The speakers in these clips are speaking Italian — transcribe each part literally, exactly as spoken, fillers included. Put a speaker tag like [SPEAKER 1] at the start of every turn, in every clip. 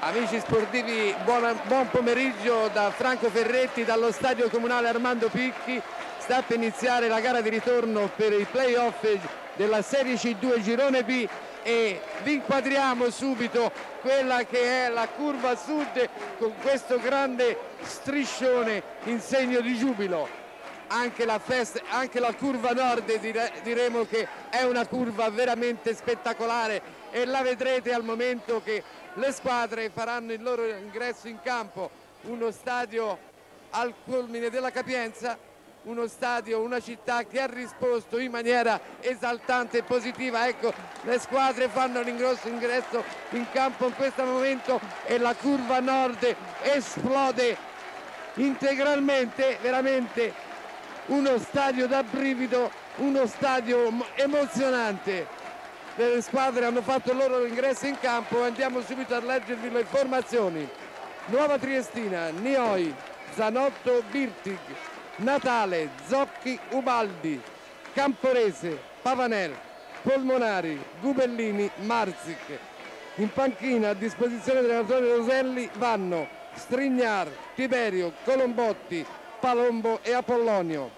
[SPEAKER 1] Amici sportivi, buona, buon pomeriggio da Franco Ferretti dallo stadio comunale Armando Picchi. Sta per iniziare la gara di ritorno per i playoff della Serie C due Girone B e vi inquadriamo subito quella che è la curva sud con questo grande striscione in segno di giubilo. Anche la, festa, anche la curva nord dire, diremo che è una curva veramente spettacolare e la vedrete al momento che le squadre faranno il loro ingresso in campo. Uno stadio al culmine della capienza, uno stadio, una città che ha risposto in maniera esaltante e positiva. Ecco, le squadre fanno l'ingresso ingresso in campo in questo momento e la curva nord esplode integralmente, veramente uno stadio da brivido, uno stadio emozionante. Le squadre hanno fatto il loro ingresso in campo, andiamo subito a leggervi le formazioni. Nuova Triestina, Nioi, Zanotto, Birtig, Natale, Zocchi, Ubaldi, Camporese, Pavanel, Polmonari, Gubellini, Marzic. In panchina a disposizione dell'allenatore Roselli vanno Strignar, Tiberio, Colombotti, Palombo e Apollonio.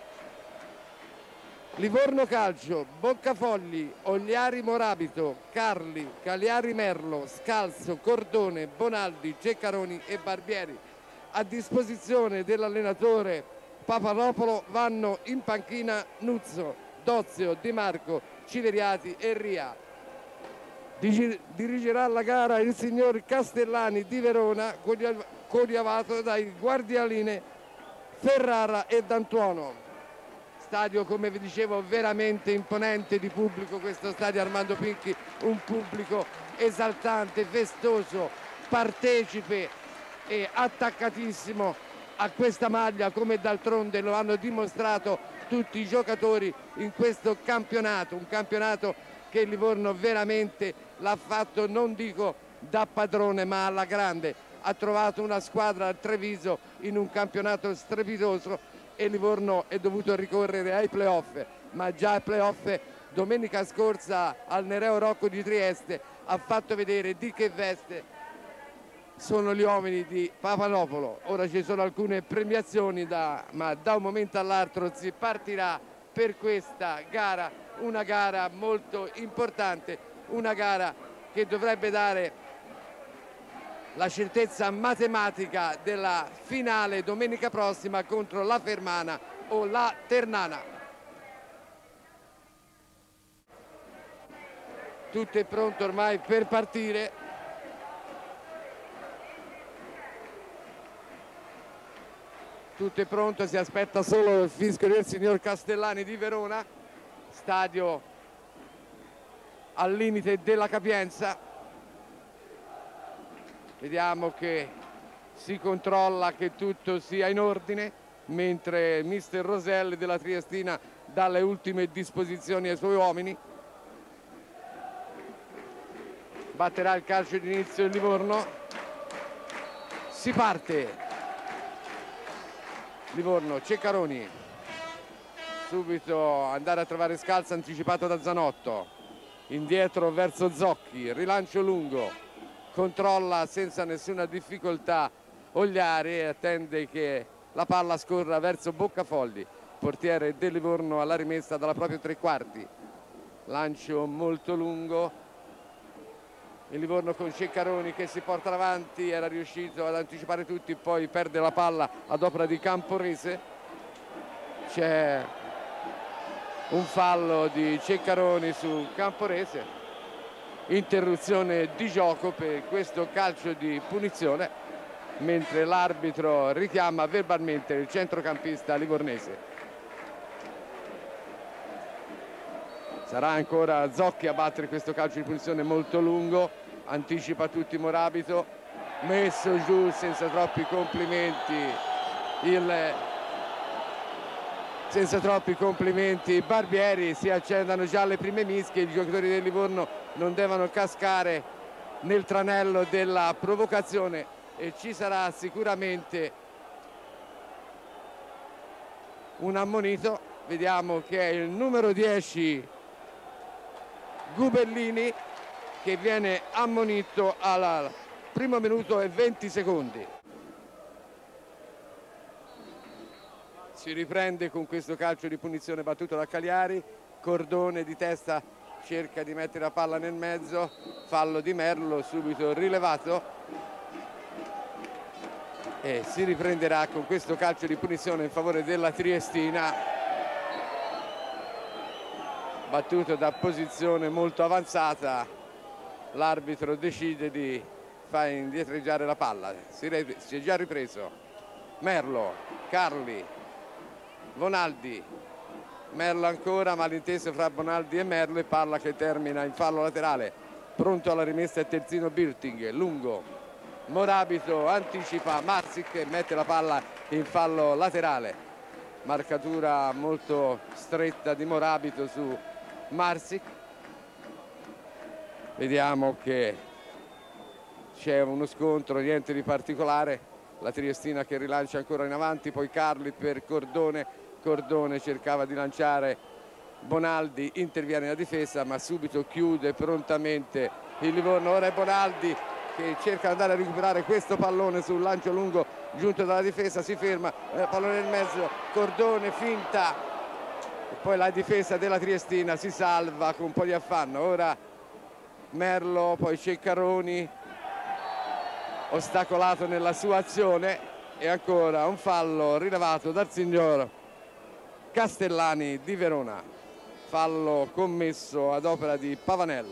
[SPEAKER 1] Livorno Calcio, Boccafogli, Ogliari Morabito, Carli, Cagliari Merlo, Scalzo, Cordone, Bonaldi, Ceccaroni e Barbieri. A disposizione dell'allenatore Papadopolo vanno in panchina Nuzzo, Dozio, Di Marco, Civeriati e Ria. Dirigerà la gara il signor Castellani di Verona, codiavato dai guardialine Ferrara e D'Antuono. Stadio, come vi dicevo, veramente imponente di pubblico, questo stadio Armando Picchi, un pubblico esaltante, festoso, partecipe e attaccatissimo a questa maglia, come d'altronde lo hanno dimostrato tutti i giocatori in questo campionato, un campionato che il Livorno veramente l'ha fatto, non dico da padrone, ma alla grande. Ha trovato una squadra a Treviso in un campionato strepitoso e Livorno è dovuto ricorrere ai playoff, ma già ai playoff domenica scorsa al Nereo Rocco di Trieste ha fatto vedere di che veste sono gli uomini di Papanopolo. Ora ci sono alcune premiazioni, da, ma da un momento all'altro si partirà per questa gara, una gara molto importante, una gara che dovrebbe dare la certezza matematica della finale domenica prossima contro la Fermana o la Ternana. Tutto è pronto ormai per partire. Tutto è pronto, si aspetta solo il fischio del signor Castellani di Verona. Stadio al limite della capienza. Vediamo che si controlla che tutto sia in ordine, mentre mister Roselli della Triestina dà le ultime disposizioni ai suoi uomini. Batterà il calcio d'inizio il Livorno. Si parte. Livorno, Ceccaroni. Subito andare a trovare Scalza, anticipato da Zanotto. Indietro verso Zocchi, rilancio lungo. Controlla senza nessuna difficoltà Ogliari e attende che la palla scorra verso Boccafogli, portiere del Livorno alla rimessa dalla propria tre quarti. Lancio molto lungo, il Livorno con Ceccaroni che si porta avanti, era riuscito ad anticipare tutti, poi perde la palla ad opera di Camporese. C'è un fallo di Ceccaroni su Camporese. Interruzione di gioco per questo calcio di punizione, mentre l'arbitro richiama verbalmente il centrocampista livornese. Sarà ancora Zocchi a battere questo calcio di punizione molto lungo, anticipa tutti Morabito, messo giù senza troppi complimenti il senza troppi complimenti Barbieri. Si accendono già le prime mischie, i giocatori del Livorno non devono cascare nel tranello della provocazione e ci sarà sicuramente un ammonito. Vediamo che è il numero dieci Gubellini che viene ammonito alla primo minuto e venti secondi. Si riprende con questo calcio di punizione battuto da Cagliari. Cordone di testa cerca di mettere la palla nel mezzo, fallo di Merlo, subito rilevato, e si riprenderà con questo calcio di punizione in favore della Triestina, battuto da posizione molto avanzata. L'arbitro decide di far indietreggiare la palla. Si, si è già ripreso Merlo, Carli, Bonaldi, Merlo ancora, ma l'inteso fra Bonaldi e Merlo, e palla che termina in fallo laterale. Pronto alla rimessa è terzino Birting, lungo, Morabito anticipa Marsic e mette la palla in fallo laterale. Marcatura molto stretta di Morabito su Marsic. Vediamo che c'è uno scontro, niente di particolare. La Triestina che rilancia ancora in avanti, poi Carli per Cordone. Cordone cercava di lanciare Bonaldi, interviene la difesa ma subito chiude prontamente il Livorno. Ora è Bonaldi che cerca di andare a recuperare questo pallone sul lancio lungo giunto dalla difesa, si ferma, eh, pallone nel mezzo, Cordone finta e poi la difesa della Triestina si salva con un po' di affanno. Ora Merlo, poi Ceccaroni ostacolato nella sua azione, e ancora un fallo rilevato dal signor Castellani di Verona, fallo commesso ad opera di Pavanel.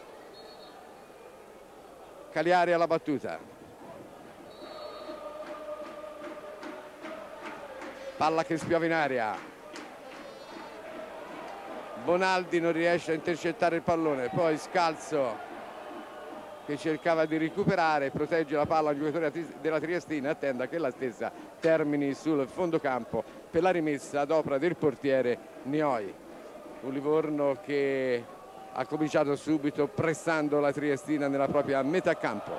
[SPEAKER 1] Cagliari alla battuta, palla che spiova in aria, Bonaldi non riesce a intercettare il pallone, poi Scalzo che cercava di recuperare, protegge la palla al giocatore della Triestina, attenda che la stessa termini sul fondo campo per la rimessa ad opera del portiere Nioi. Un Livorno che ha cominciato subito pressando la Triestina nella propria metà campo.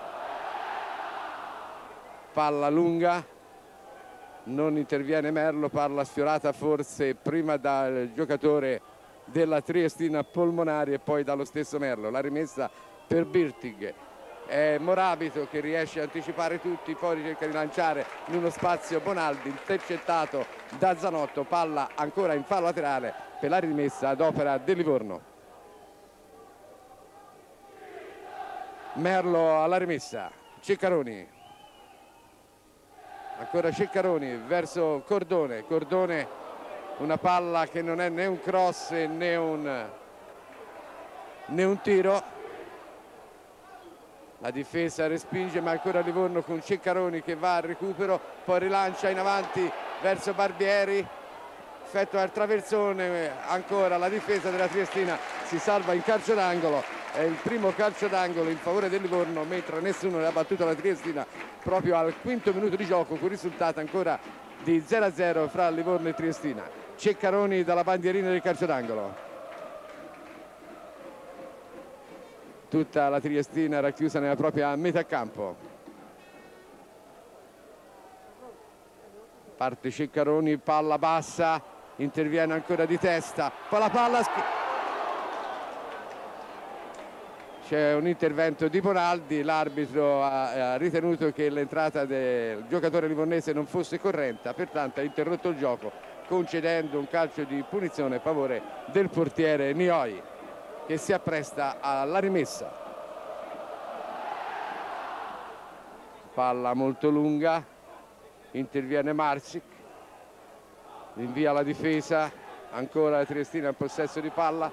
[SPEAKER 1] Palla lunga, non interviene Merlo, palla sfiorata forse prima dal giocatore della Triestina Polmonari e poi dallo stesso Merlo. La rimessa per Birting, è Morabito che riesce a anticipare tutti, poi cerca di lanciare in uno spazio Bonaldi, intercettato da Zanotto, palla ancora in fallo laterale per la rimessa ad opera del Livorno. Merlo alla rimessa, Ceccaroni, ancora Ceccaroni verso Cordone, Cordone una palla che non è né un cross né un, né un tiro. La difesa respinge, ma ancora Livorno con Ceccaroni che va al recupero, poi rilancia in avanti verso Barbieri, effettua il traversone, ancora la difesa della Triestina si salva in calcio d'angolo. È il primo calcio d'angolo in favore del Livorno, mentre nessuno ne ha battuto la Triestina proprio al quinto minuto di gioco, con risultato ancora di zero a zero fra Livorno e Triestina. Ceccaroni dalla bandierina del calcio d'angolo. Tutta la Triestina racchiusa nella propria metà campo. Parte Ceccaroni, palla bassa, interviene ancora di testa, poi la palla c'è un intervento di Bonaldi, l'arbitro ha ritenuto che l'entrata del giocatore livornese non fosse corretta, pertanto ha interrotto il gioco concedendo un calcio di punizione a favore del portiere Nioi, che si appresta alla rimessa. Palla molto lunga, interviene Marsic, invia la difesa, ancora la Triestina in possesso di palla,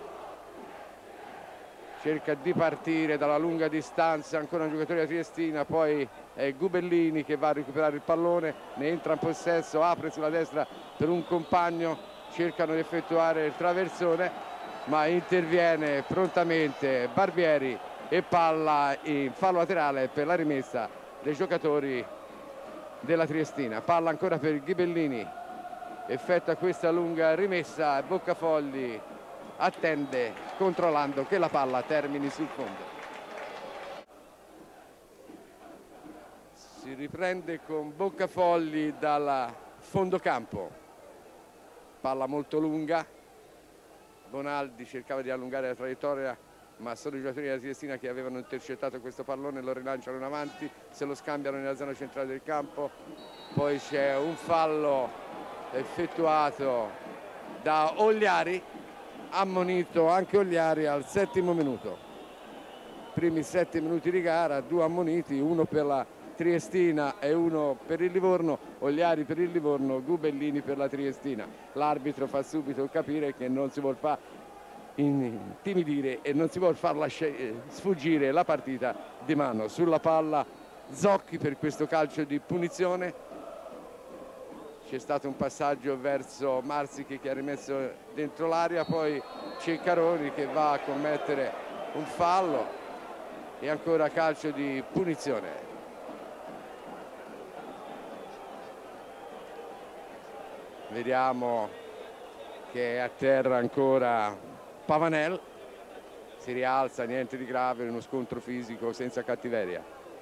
[SPEAKER 1] cerca di partire dalla lunga distanza, ancora un giocatore della Triestina, poi è Gubellini che va a recuperare il pallone, ne entra in possesso, apre sulla destra per un compagno, cercano di effettuare il traversone, ma interviene prontamente Barbieri e palla in fallo laterale per la rimessa dei giocatori della Triestina. Palla ancora per Ghibellini, effettua questa lunga rimessa e Boccafogli attende controllando che la palla termini sul fondo. Si riprende con Boccafogli dal fondo campo, palla molto lunga, Bonaldi cercava di allungare la traiettoria ma sono i giocatori della Triestina che avevano intercettato questo pallone, lo rilanciano in avanti, se lo scambiano nella zona centrale del campo. Poi c'è un fallo effettuato da Ogliari, ammonito anche Ogliari al settimo minuto. Primi sette minuti di gara, due ammoniti, uno per la Triestina e uno per il Livorno. Ogliari per il Livorno, Gubellini per la Triestina. L'arbitro fa subito capire che non si vuol fare intimidire e non si vuol farla sfuggire la partita di mano. Sulla palla Zocchi per questo calcio di punizione. C'è stato un passaggio verso Marsichi che ha rimesso dentro l'area, poi Ceccaroni che va a commettere un fallo e ancora calcio di punizione. Vediamo che è a terra ancora Pavanel, si rialza, niente di grave, uno scontro fisico senza cattiveria.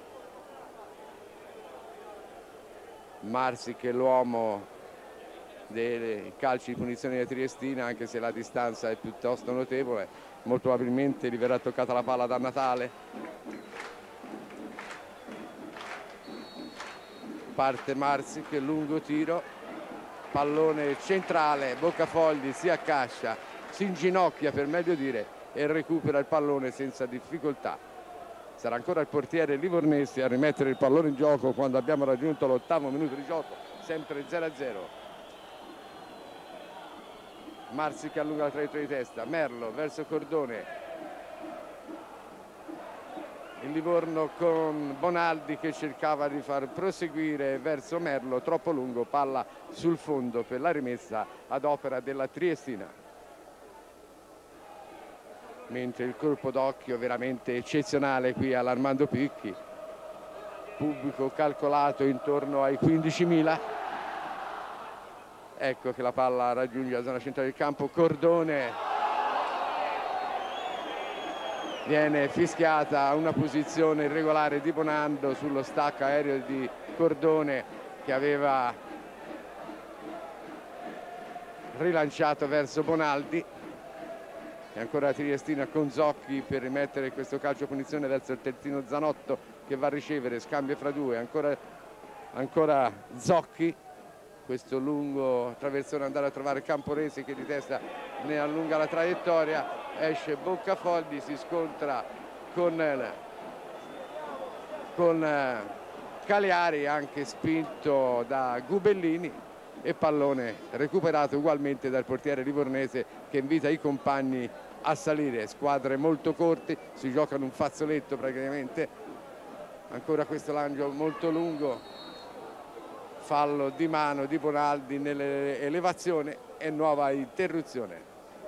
[SPEAKER 1] Marsic è l'uomo dei calci di punizione di Triestina, anche se la distanza è piuttosto notevole. Molto probabilmente gli verrà toccata la palla da Natale. Parte Marsic, lungo tiro, pallone centrale, Boccafogli si accascia, si inginocchia per meglio dire e recupera il pallone senza difficoltà. Sarà ancora il portiere livornese a rimettere il pallone in gioco quando abbiamo raggiunto l'ottavo minuto di gioco, sempre zero a zero. Marsic allunga la traiettoria di testa, Merlo verso Cordone, il Livorno con Bonaldi che cercava di far proseguire verso Merlo, troppo lungo, palla sul fondo per la rimessa ad opera della Triestina. Mentre il colpo d'occhio veramente eccezionale qui all'Armando Picchi, pubblico calcolato intorno ai quindicimila. Ecco che la palla raggiunge la zona centrale del campo, Cordone, viene fischiata una posizione irregolare di Bonando sullo stacco aereo di Cordone che aveva rilanciato verso Bonaldi. E ancora Triestina con Zocchi per rimettere questo calcio punizione verso il terzino Zanotto che va a ricevere, scambio fra due, ancora, ancora Zocchi, questo lungo traversone, andare a trovare Camporesi che di testa ne allunga la traiettoria, esce Boccafogli, si scontra con, con Cagliari, anche spinto da Gubellini, e pallone recuperato ugualmente dal portiere livornese che invita i compagni a salire. Squadre molto corte, si giocano un fazzoletto praticamente. Ancora questo lancio molto lungo, fallo di mano di Bonaldi nell'elevazione e nuova interruzione.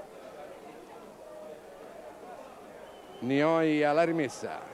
[SPEAKER 1] Nioi alla rimessa.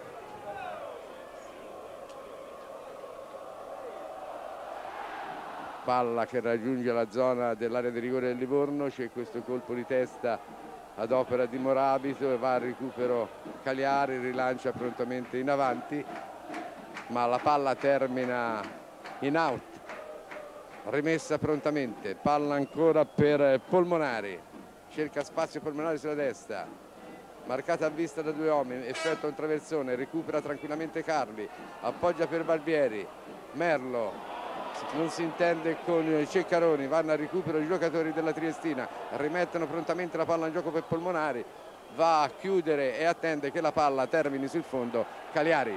[SPEAKER 1] Palla che raggiunge la zona dell'area di rigore del Livorno, c'è questo colpo di testa ad opera di Morabito e va al recupero Cagliari, rilancia prontamente in avanti, ma la palla termina in out. Rimessa prontamente, palla ancora per Polmonari, cerca spazio Polmonari sulla destra, marcata a vista da due uomini, effettua un traversone, recupera tranquillamente Carli, appoggia per Barbieri, Merlo non si intende con Ceccaroni, vanno a recupero i giocatori della Triestina, rimettono prontamente la palla in gioco per Polmonari, va a chiudere e attende che la palla termini sul fondo Cagliari.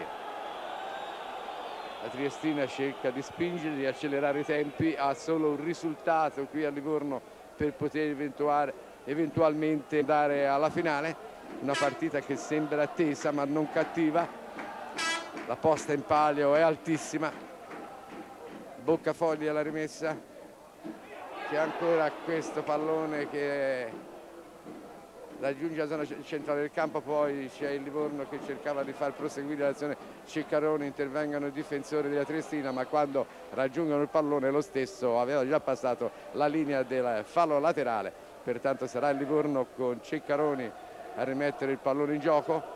[SPEAKER 1] La Triestina cerca di spingere, di accelerare i tempi, ha solo un risultato qui a Livorno per poter eventualmente andare alla finale, una partita che sembra tesa ma non cattiva, la posta in palio è altissima. Boccafogli alla rimessa, c'è ancora questo pallone che raggiunge la zona centrale del campo, poi c'è il Livorno che cercava di far proseguire l'azione, Ceccaroni, intervengono i difensori della Triestina, ma quando raggiungono il pallone lo stesso aveva già passato la linea del fallo laterale, pertanto sarà il Livorno con Ceccaroni a rimettere il pallone in gioco.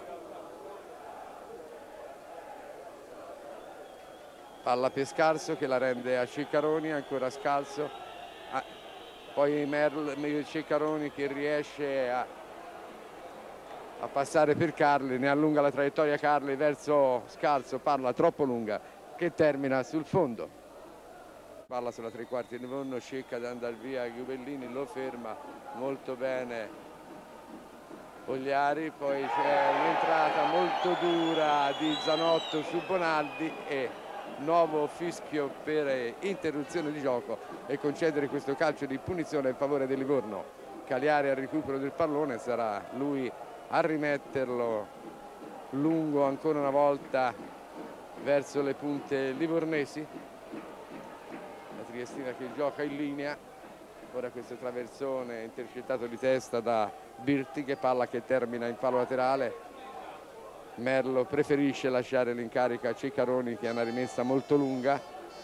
[SPEAKER 1] Palla per Scalzo che la rende a Ceccaroni, ancora Scalzo, ah, poi Merl, Ceccaroni che riesce a, a passare per Carli, ne allunga la traiettoria Carli verso Scalzo, palla troppo lunga che termina sul fondo. Palla sulla tre quarti di Livorno, cerca di andare via Ghubellini, lo ferma molto bene Ogliari, poi c'è un'entrata molto dura di Zanotto su Bonaldi e nuovo fischio per interruzione di gioco e concedere questo calcio di punizione in favore del Livorno. Cagliari al recupero del pallone, sarà lui a rimetterlo lungo ancora una volta verso le punte livornesi. La triestina che gioca in linea, ora questo traversone intercettato di testa da Birti, che palla che termina in fallo laterale. Merlo preferisce lasciare l'incarico a Ceccaroni che ha una rimessa molto lunga.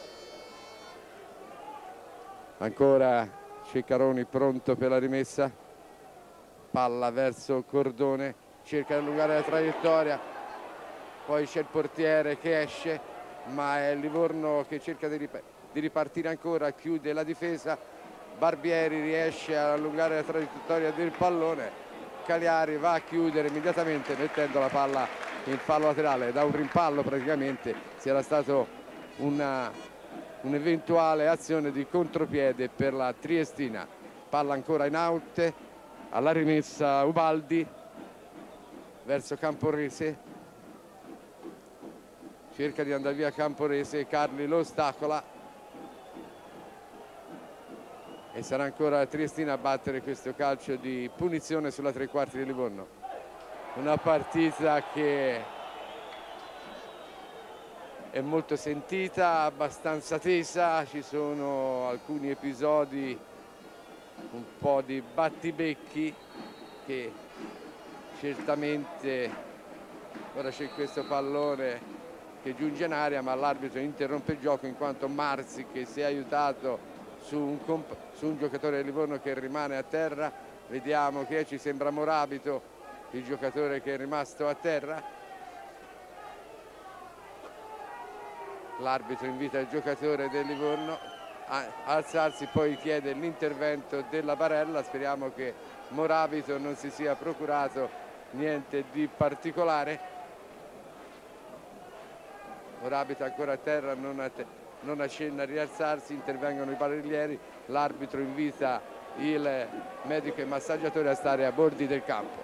[SPEAKER 1] Ancora Ceccaroni pronto per la rimessa, palla verso Cordone, cerca di allungare la traiettoria, poi c'è il portiere che esce, ma è Livorno che cerca di, rip di ripartire ancora, chiude la difesa. Barbieri riesce ad allungare la traiettoria del pallone, Cagliari va a chiudere immediatamente mettendo la palla in fallo laterale. Da un rimpallo praticamente si era stato un'eventuale azione di contropiede per la triestina. Palla ancora in out, alla rimessa Ubaldi verso Camporese, cerca di andare via Camporese, Carli lo ostacola e sarà ancora la triestina a battere questo calcio di punizione sulla tre quarti di Livorno. Una partita che è molto sentita, abbastanza tesa, ci sono alcuni episodi un po' di battibecchi che certamente, ora c'è questo pallone che giunge in aria ma l'arbitro interrompe il gioco in quanto Marzi, che si è aiutato su un, su un giocatore del Livorno che rimane a terra, vediamo che ci sembra Morabito il giocatore che è rimasto a terra. L'arbitro invita il giocatore del Livorno a alzarsi, poi chiede l'intervento della Barella. Speriamo che Morabito non si sia procurato niente di particolare. Morabito ancora a terra, non, a te non accenna a rialzarsi, intervengono i barellieri, l'arbitro invita il medico e massaggiatore a stare a bordi del campo.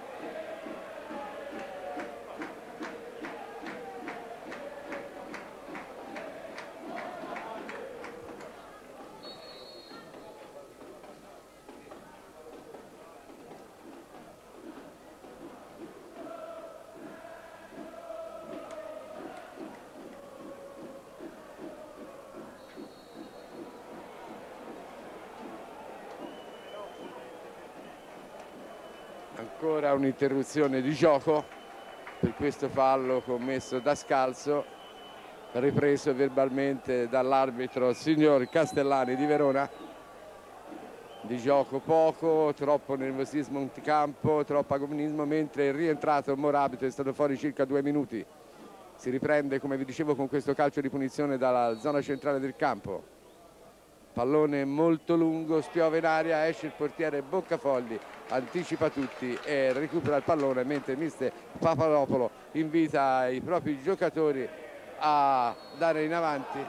[SPEAKER 1] Ancora un'interruzione di gioco per questo fallo commesso da Scalzo, ripreso verbalmente dall'arbitro signor Castellani di Verona. Di gioco poco, troppo nervosismo in campo, troppo agonismo, mentre è rientrato Morabito, è stato fuori circa due minuti. Si riprende, come vi dicevo, con questo calcio di punizione dalla zona centrale del campo. Pallone molto lungo, spiove in aria, esce il portiere Boccafogli, anticipa tutti e recupera il pallone, mentre il mister Papadopolo invita i propri giocatori a dare in avanti.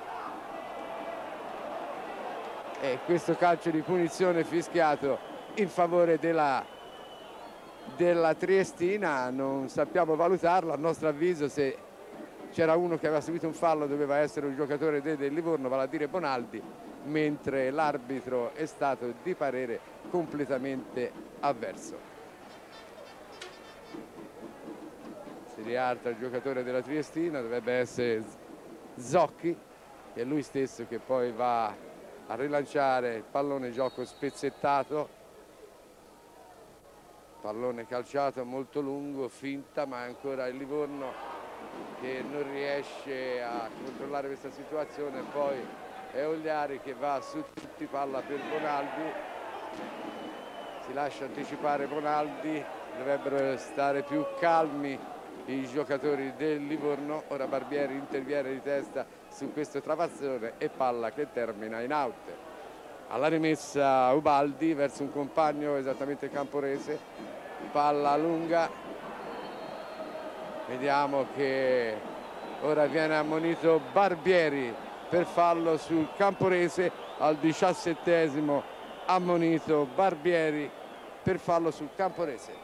[SPEAKER 1] E questo calcio di punizione fischiato in favore della, della Triestina, non sappiamo valutarlo. A nostro avviso, se c'era uno che aveva subito un fallo doveva essere un giocatore del Livorno, vale a dire Bonaldi, mentre l'arbitro è stato di parere completamente avverso. Si rialza il giocatore della Triestina, dovrebbe essere Zocchi, che è lui stesso che poi va a rilanciare il pallone, gioco spezzettato, pallone calciato molto lungo, finta, ma ancora il Livorno che non riesce a controllare questa situazione. Poi è Ogliari che va su tutti, palla per Bonaldi, si lascia anticipare Bonaldi, dovrebbero stare più calmi i giocatori del Livorno. Ora Barbieri interviene di testa su questo travazzone e palla che termina in out. Alla rimessa Ubaldi verso un compagno, esattamente Camporese, palla lunga Vediamo che ora viene ammonito Barbieri per fallo sul Camporese, al diciassettesimo ammonito Barbieri per fallo sul Camporese.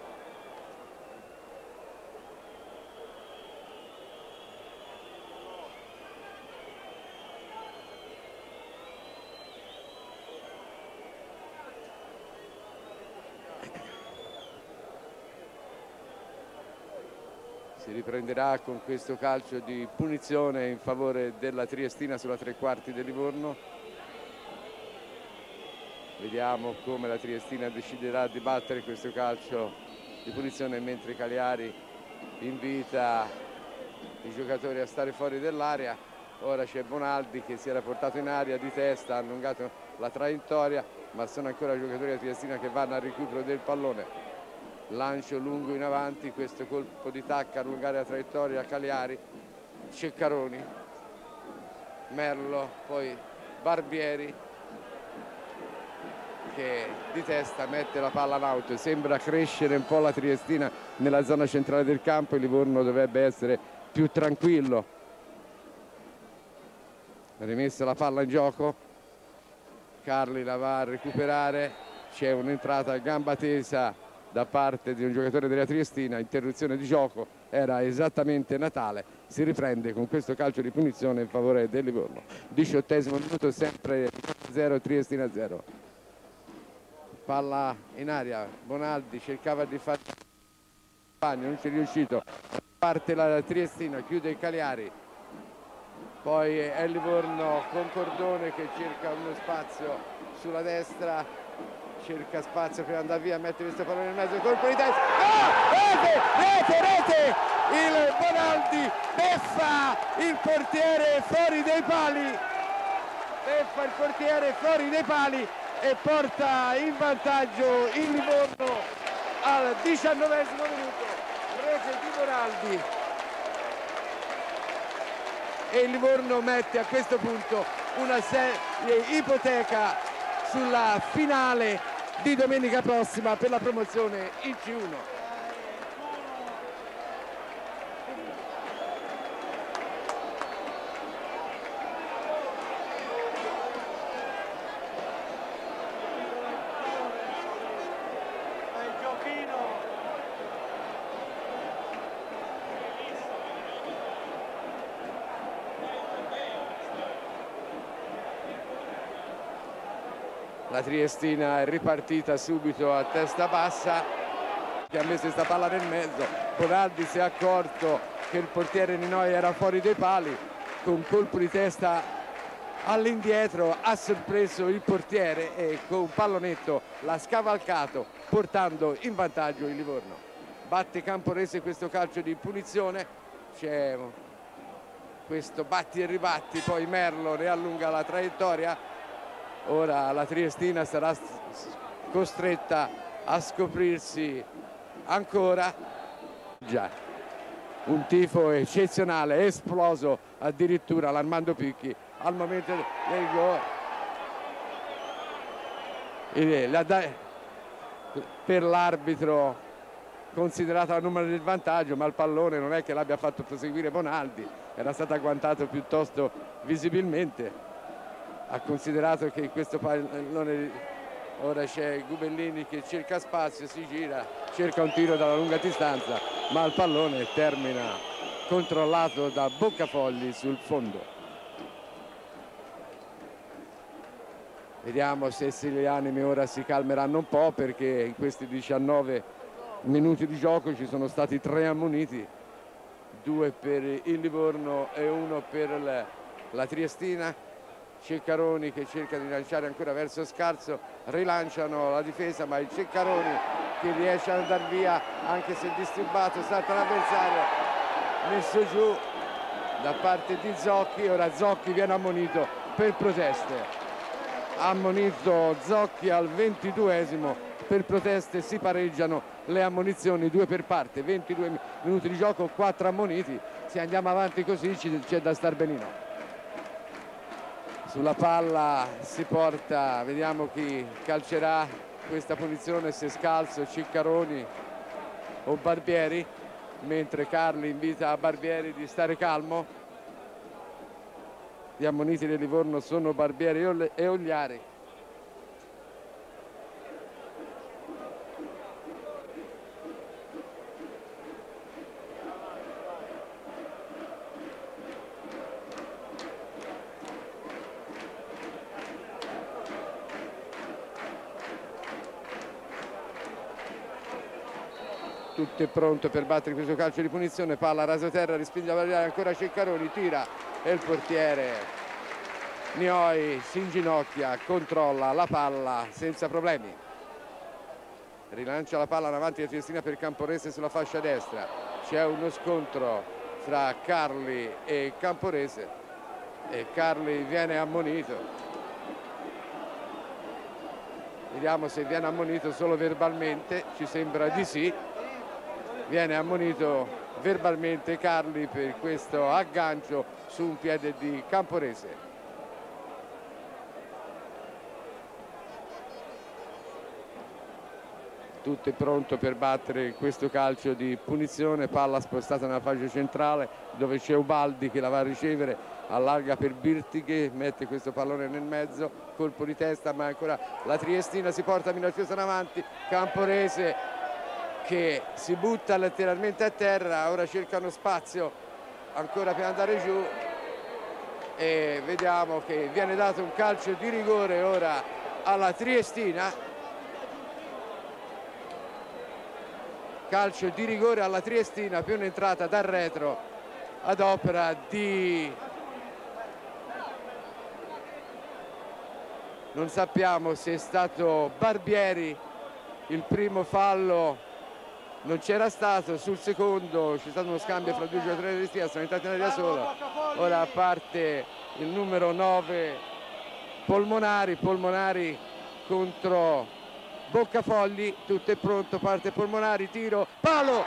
[SPEAKER 1] Si riprenderà con questo calcio di punizione in favore della Triestina sulla tre quarti del Livorno. Vediamo come la Triestina deciderà di battere questo calcio di punizione, mentre Cagliari invita i giocatori a stare fuori dell'area. Ora c'è Bonaldi che si era portato in aria di testa, ha allungato la traiettoria, ma sono ancora giocatori della Triestina che vanno al recupero del pallone. Lancio lungo in avanti, questo colpo di tacca, allungare la traiettoria a Cagliari. Ceccaroni, Merlo, poi Barbieri che di testa mette la palla in auto. Sembra crescere un po' la Triestina nella zona centrale del campo. Il Livorno dovrebbe essere più tranquillo. Rimessa la palla in gioco, Carli la va a recuperare, c'è un'entrata a gamba tesa da parte di un giocatore della Triestina, interruzione di gioco, era esattamente Natale. Si riprende con questo calcio di punizione in favore del Livorno. diciottesimo minuto, sempre zero Triestina zero. Palla in aria, Bonaldi cercava di fare non ci è riuscito, parte la Triestina, chiude il Cagliari, poi è il Livorno con Cordone che cerca uno spazio sulla destra, cerca spazio per andare via, mette questo pallone in mezzo, colpo di testa, oh! rete, rete, rete, il Bonaldi beffa il portiere fuori dai pali, beffa il portiere fuori dai pali e porta in vantaggio il Livorno al diciannovesimo minuto, rete di Bonaldi, e il Livorno mette a questo punto una serie ipoteca sulla finale di domenica prossima per la promozione in C uno. La Triestina è ripartita subito a testa bassa, che ha messo questa palla nel mezzo. Bonaldi si è accorto che il portiere Ninoi era fuori dai pali, con colpo di testa all'indietro ha sorpreso il portiere e con un pallonetto l'ha scavalcato, portando in vantaggio il Livorno. Batte Camporese questo calcio di punizione, c'è questo batti e ribatti, poi Merlo ne allunga la traiettoria. Ora la Triestina sarà costretta a scoprirsi ancora. Già, un tifo eccezionale, esploso addirittura l'Armando Picchi al momento del gol. Per l'arbitro considerata la numero del vantaggio, ma il pallone non è che l'abbia fatto proseguire Bonaldi, era stato agguantato piuttosto visibilmente. Ha considerato che in questo pallone ora c'è Gubellini che cerca spazio, si gira, cerca un tiro dalla lunga distanza, ma il pallone termina controllato da Boccafogli sul fondo. Vediamo se gli animi ora si calmeranno un po', perché in questi diciannove minuti di gioco ci sono stati tre ammoniti, due per il Livorno e uno per la Triestina. Ceccaroni che cerca di lanciare ancora verso Scarso, rilanciano la difesa, ma il Ceccaroni che riesce ad andare via anche se disturbato, salta l'avversario, messo giù da parte di Zocchi. Ora Zocchi viene ammonito per proteste, ammonito Zocchi al ventiduesimo per proteste. Si pareggiano le ammonizioni, due per parte, ventidue minuti di gioco, quattro ammoniti. Se andiamo avanti così c'è da star benino. Sulla palla si porta, vediamo chi calcerà questa punizione, se Scalzo, Ciccaroni o Barbieri. mentre Carli invita Barbieri di stare calmo. Gli ammoniti del Livorno sono Barbieri e Ogliari. Tutto è pronto per battere questo calcio di punizione, palla rasoterra, respinge la variare, ancora Ceccaroni, tira e il portiere Nioi si inginocchia, controlla la palla senza problemi. Rilancia la palla in avanti da Triestina per Camporese sulla fascia destra. C'è uno scontro fra Carli e Camporese e Carli viene ammonito. Vediamo se viene ammonito solo verbalmente, ci sembra di sì. Viene ammonito verbalmente Carli per questo aggancio su un piede di Camporese. Tutto è pronto per battere questo calcio di punizione, palla spostata nella fascia centrale dove c'è Ubaldi che la va a ricevere, allarga per Birtighe, mette questo pallone nel mezzo, colpo di testa, ma ancora la Triestina si porta minacciosa in avanti, Camporese che si butta letteralmente a terra, ora cercano spazio ancora per andare giù e vediamo che viene dato un calcio di rigore ora alla Triestina. Calcio di rigore alla Triestina per un'entrata dal retro ad opera di... non sappiamo se è stato Barbieri. Il primo fallo non c'era stato, sul secondo c'è stato uno scambio fra due giocatori di Triestina, sono entrati in area sola. Ora parte il numero nove Polmonari, Polmonari contro Boccafogli, tutto è pronto, parte Polmonari, tiro, palo!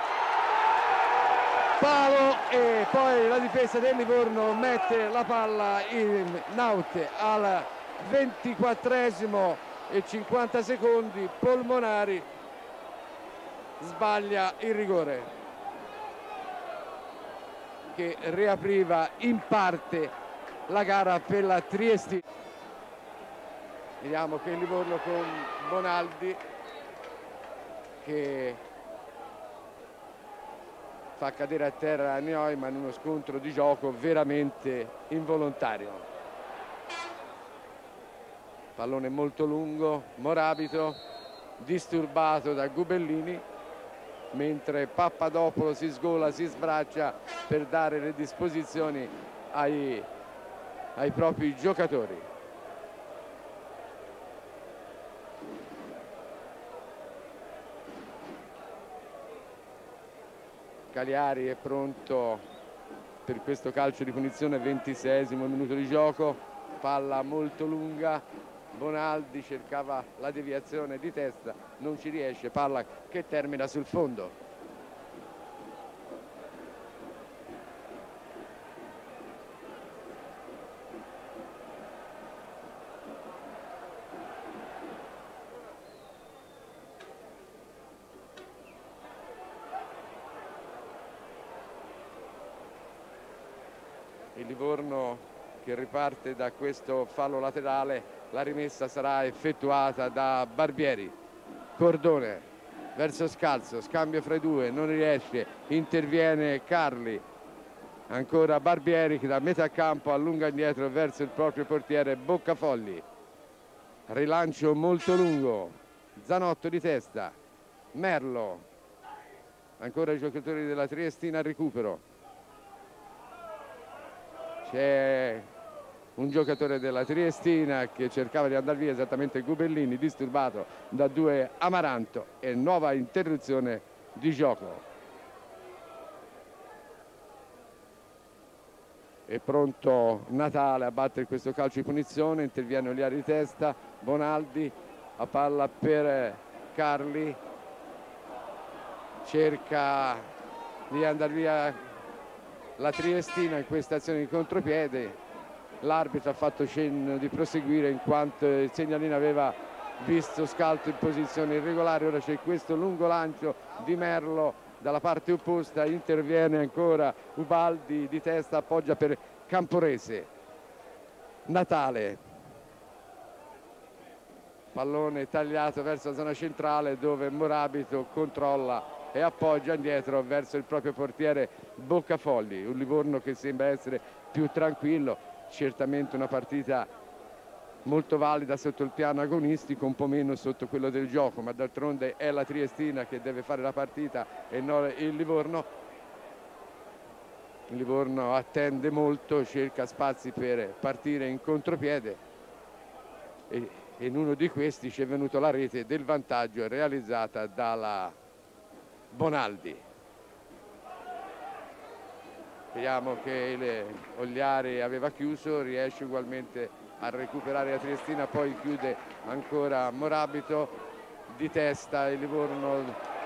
[SPEAKER 1] Palo e poi la difesa del Livorno mette la palla in out al ventiquattresimo e cinquanta secondi, Polmonari sbaglia il rigore che riapriva in parte la gara per la Triestina. Vediamo che il Livorno con Bonaldi che fa cadere a terra Nioi, ma in uno scontro di gioco veramente involontario. Pallone molto lungo, Morabito disturbato da Gubellini, mentre Pappadopolo si sgola, si sbraccia per dare le disposizioni ai, ai propri giocatori. Cagliari è pronto per questo calcio di punizione, ventiseiesimo minuto di gioco, palla molto lunga, Bonaldi cercava la deviazione di testa, non ci riesce, palla che termina sul fondo. Il Livorno che riparte da questo fallo laterale, la rimessa sarà effettuata da Barbieri. Cordone verso Scalzo, scambio fra i due, non riesce, interviene Carli, ancora Barbieri che da metà campo allunga indietro verso il proprio portiere Boccafogli. Rilancio molto lungo, Zanotto di testa, Merlo, ancora i giocatori della Triestina al recupero. C'è un giocatore della Triestina che cercava di andare via, esattamente Gubellini, disturbato da due Amaranto, e nuova interruzione di gioco. È pronto Natale a battere questo calcio di punizione, interviene Ogliari di testa, Bonaldi a palla per Carli, cerca di andare via la Triestina in questa azione di contropiede. L'arbitro ha fatto cenno di proseguire in quanto il segnalino aveva visto Scalzo in posizione irregolare. Ora c'è questo lungo lancio di Merlo dalla parte opposta, interviene ancora Ubaldi, di testa appoggia per Camporese. Natale, pallone tagliato verso la zona centrale dove Morabito controlla e appoggia indietro verso il proprio portiere Boccafogli. Un Livorno che sembra essere più tranquillo, certamente una partita molto valida sotto il piano agonistico, un po' meno sotto quello del gioco, ma d'altronde è la Triestina che deve fare la partita e non il Livorno. Il Livorno attende molto, cerca spazi per partire in contropiede e in uno di questi ci è venuto la rete del vantaggio realizzata dalla Bonaldi. Vediamo che il Ogliari aveva chiuso, riesce ugualmente a recuperare la Triestina, poi chiude ancora Morabito, di testa il Livorno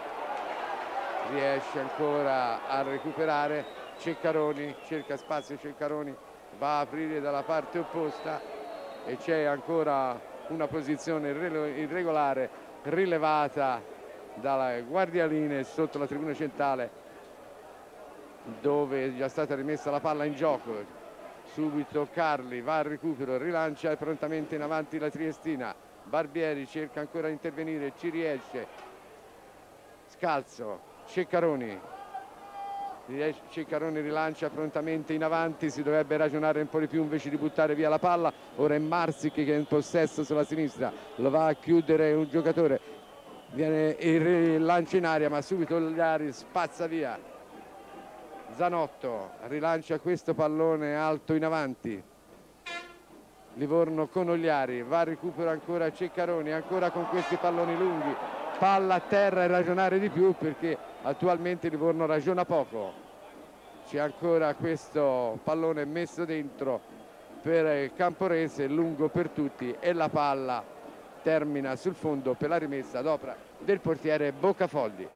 [SPEAKER 1] riesce ancora a recuperare. Ceccaroni, cerca spazio Ceccaroni, va a aprire dalla parte opposta e c'è ancora una posizione irregolare rilevata dalla guardialine sotto la tribuna centrale, dove è già stata rimessa la palla in gioco. Subito Carli va al recupero, rilancia e prontamente in avanti la Triestina. Barbieri cerca ancora di intervenire, ci riesce. Scalzo, Ceccaroni. Ceccaroni rilancia prontamente in avanti, si dovrebbe ragionare un po' di più invece di buttare via la palla. Ora è Marsic che è in possesso sulla sinistra, lo va a chiudere un giocatore, viene il lancio in aria ma subito Ogliari spazza via. Zanotto rilancia questo pallone alto in avanti. Livorno con Ogliari, va a recupero ancora Ceccaroni, ancora con questi palloni lunghi, palla a terra e ragionare di più perché attualmente Livorno ragiona poco. C'è ancora questo pallone messo dentro per Camporese, lungo per tutti e la palla termina sul fondo per la rimessa ad opera del portiere Boccafogli.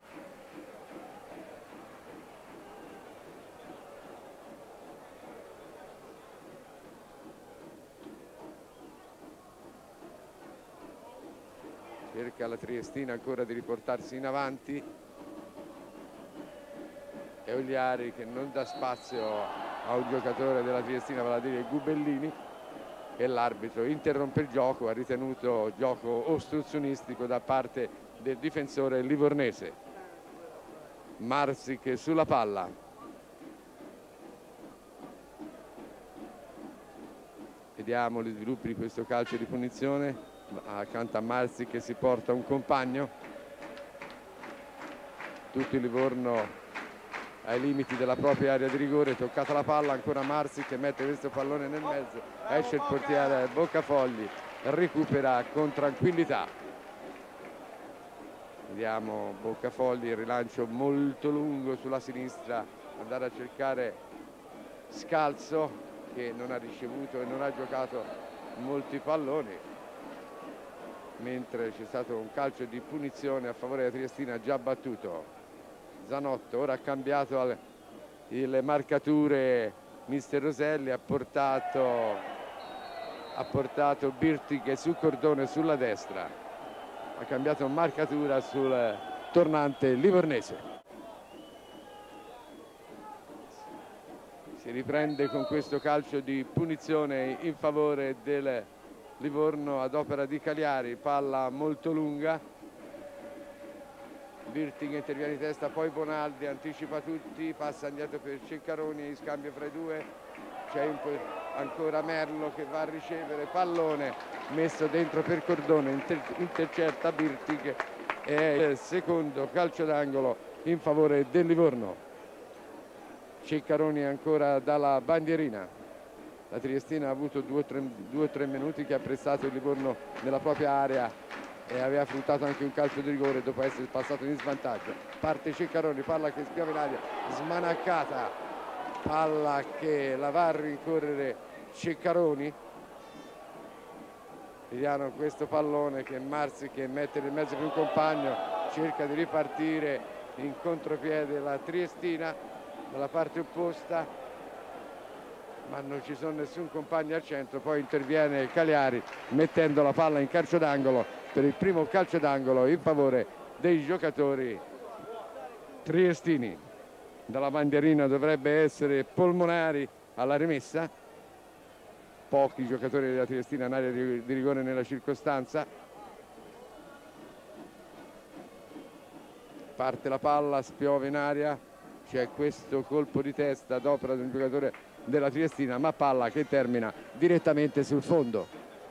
[SPEAKER 1] Cerca la Triestina ancora di riportarsi in avanti e Ogliari che non dà spazio a un giocatore della Triestina, vale a dire Gubellini, e l'arbitro interrompe il gioco, ha ritenuto gioco ostruzionistico da parte del difensore livornese. Marsic sulla palla, vediamo gli sviluppi di questo calcio di punizione. Accanto a Marsic che si porta un compagno, tutto il Livorno ai limiti della propria area di rigore. Toccata la palla, ancora Marsic che mette questo pallone nel mezzo, esce il portiere Boccafogli, recupera con tranquillità. Vediamo Boccafogli, il rilancio molto lungo sulla sinistra, andare a cercare Scalzo che non ha ricevuto e non ha giocato molti palloni, mentre c'è stato un calcio di punizione a favore della Triestina già battuto. Zanotto ora ha cambiato al, le marcature mister Roselli, ha portato, ha portato Birtig su Cordone sulla destra, ha cambiato marcatura sul tornante livornese. Si riprende con questo calcio di punizione in favore del Livorno ad opera di Cagliari, palla molto lunga, Birting interviene di testa, poi Bonaldi anticipa tutti, passa indietro per Ceccaroni, scambio fra i due, c'è ancora Merlo che va a ricevere, pallone messo dentro per Cordone, inter intercetta Birting e il secondo calcio d'angolo in favore del Livorno. Ceccaroni ancora dalla bandierina. La Triestina ha avuto due o tre minuti che ha prestato il Livorno nella propria area e aveva fruttato anche un calcio di rigore dopo essere passato in svantaggio. Parte Ceccaroni, palla che spiava in aria, smanaccata, palla che la va a rincorrere Ceccaroni. Vediamo questo pallone che Marsic che mette nel mezzo per un compagno, cerca di ripartire in contropiede la Triestina dalla parte opposta, ma non ci sono nessun compagno al centro. Poi interviene Cagliari mettendo la palla in calcio d'angolo per il primo calcio d'angolo in favore dei giocatori triestini. Dalla bandierina dovrebbe essere Polmonari alla rimessa. Pochi giocatori della Triestina in area di, di rigore nella circostanza. Parte la palla, spiove in aria, c'è questo colpo di testa ad opera di un giocatore della Triestina, ma palla che termina direttamente sul fondo.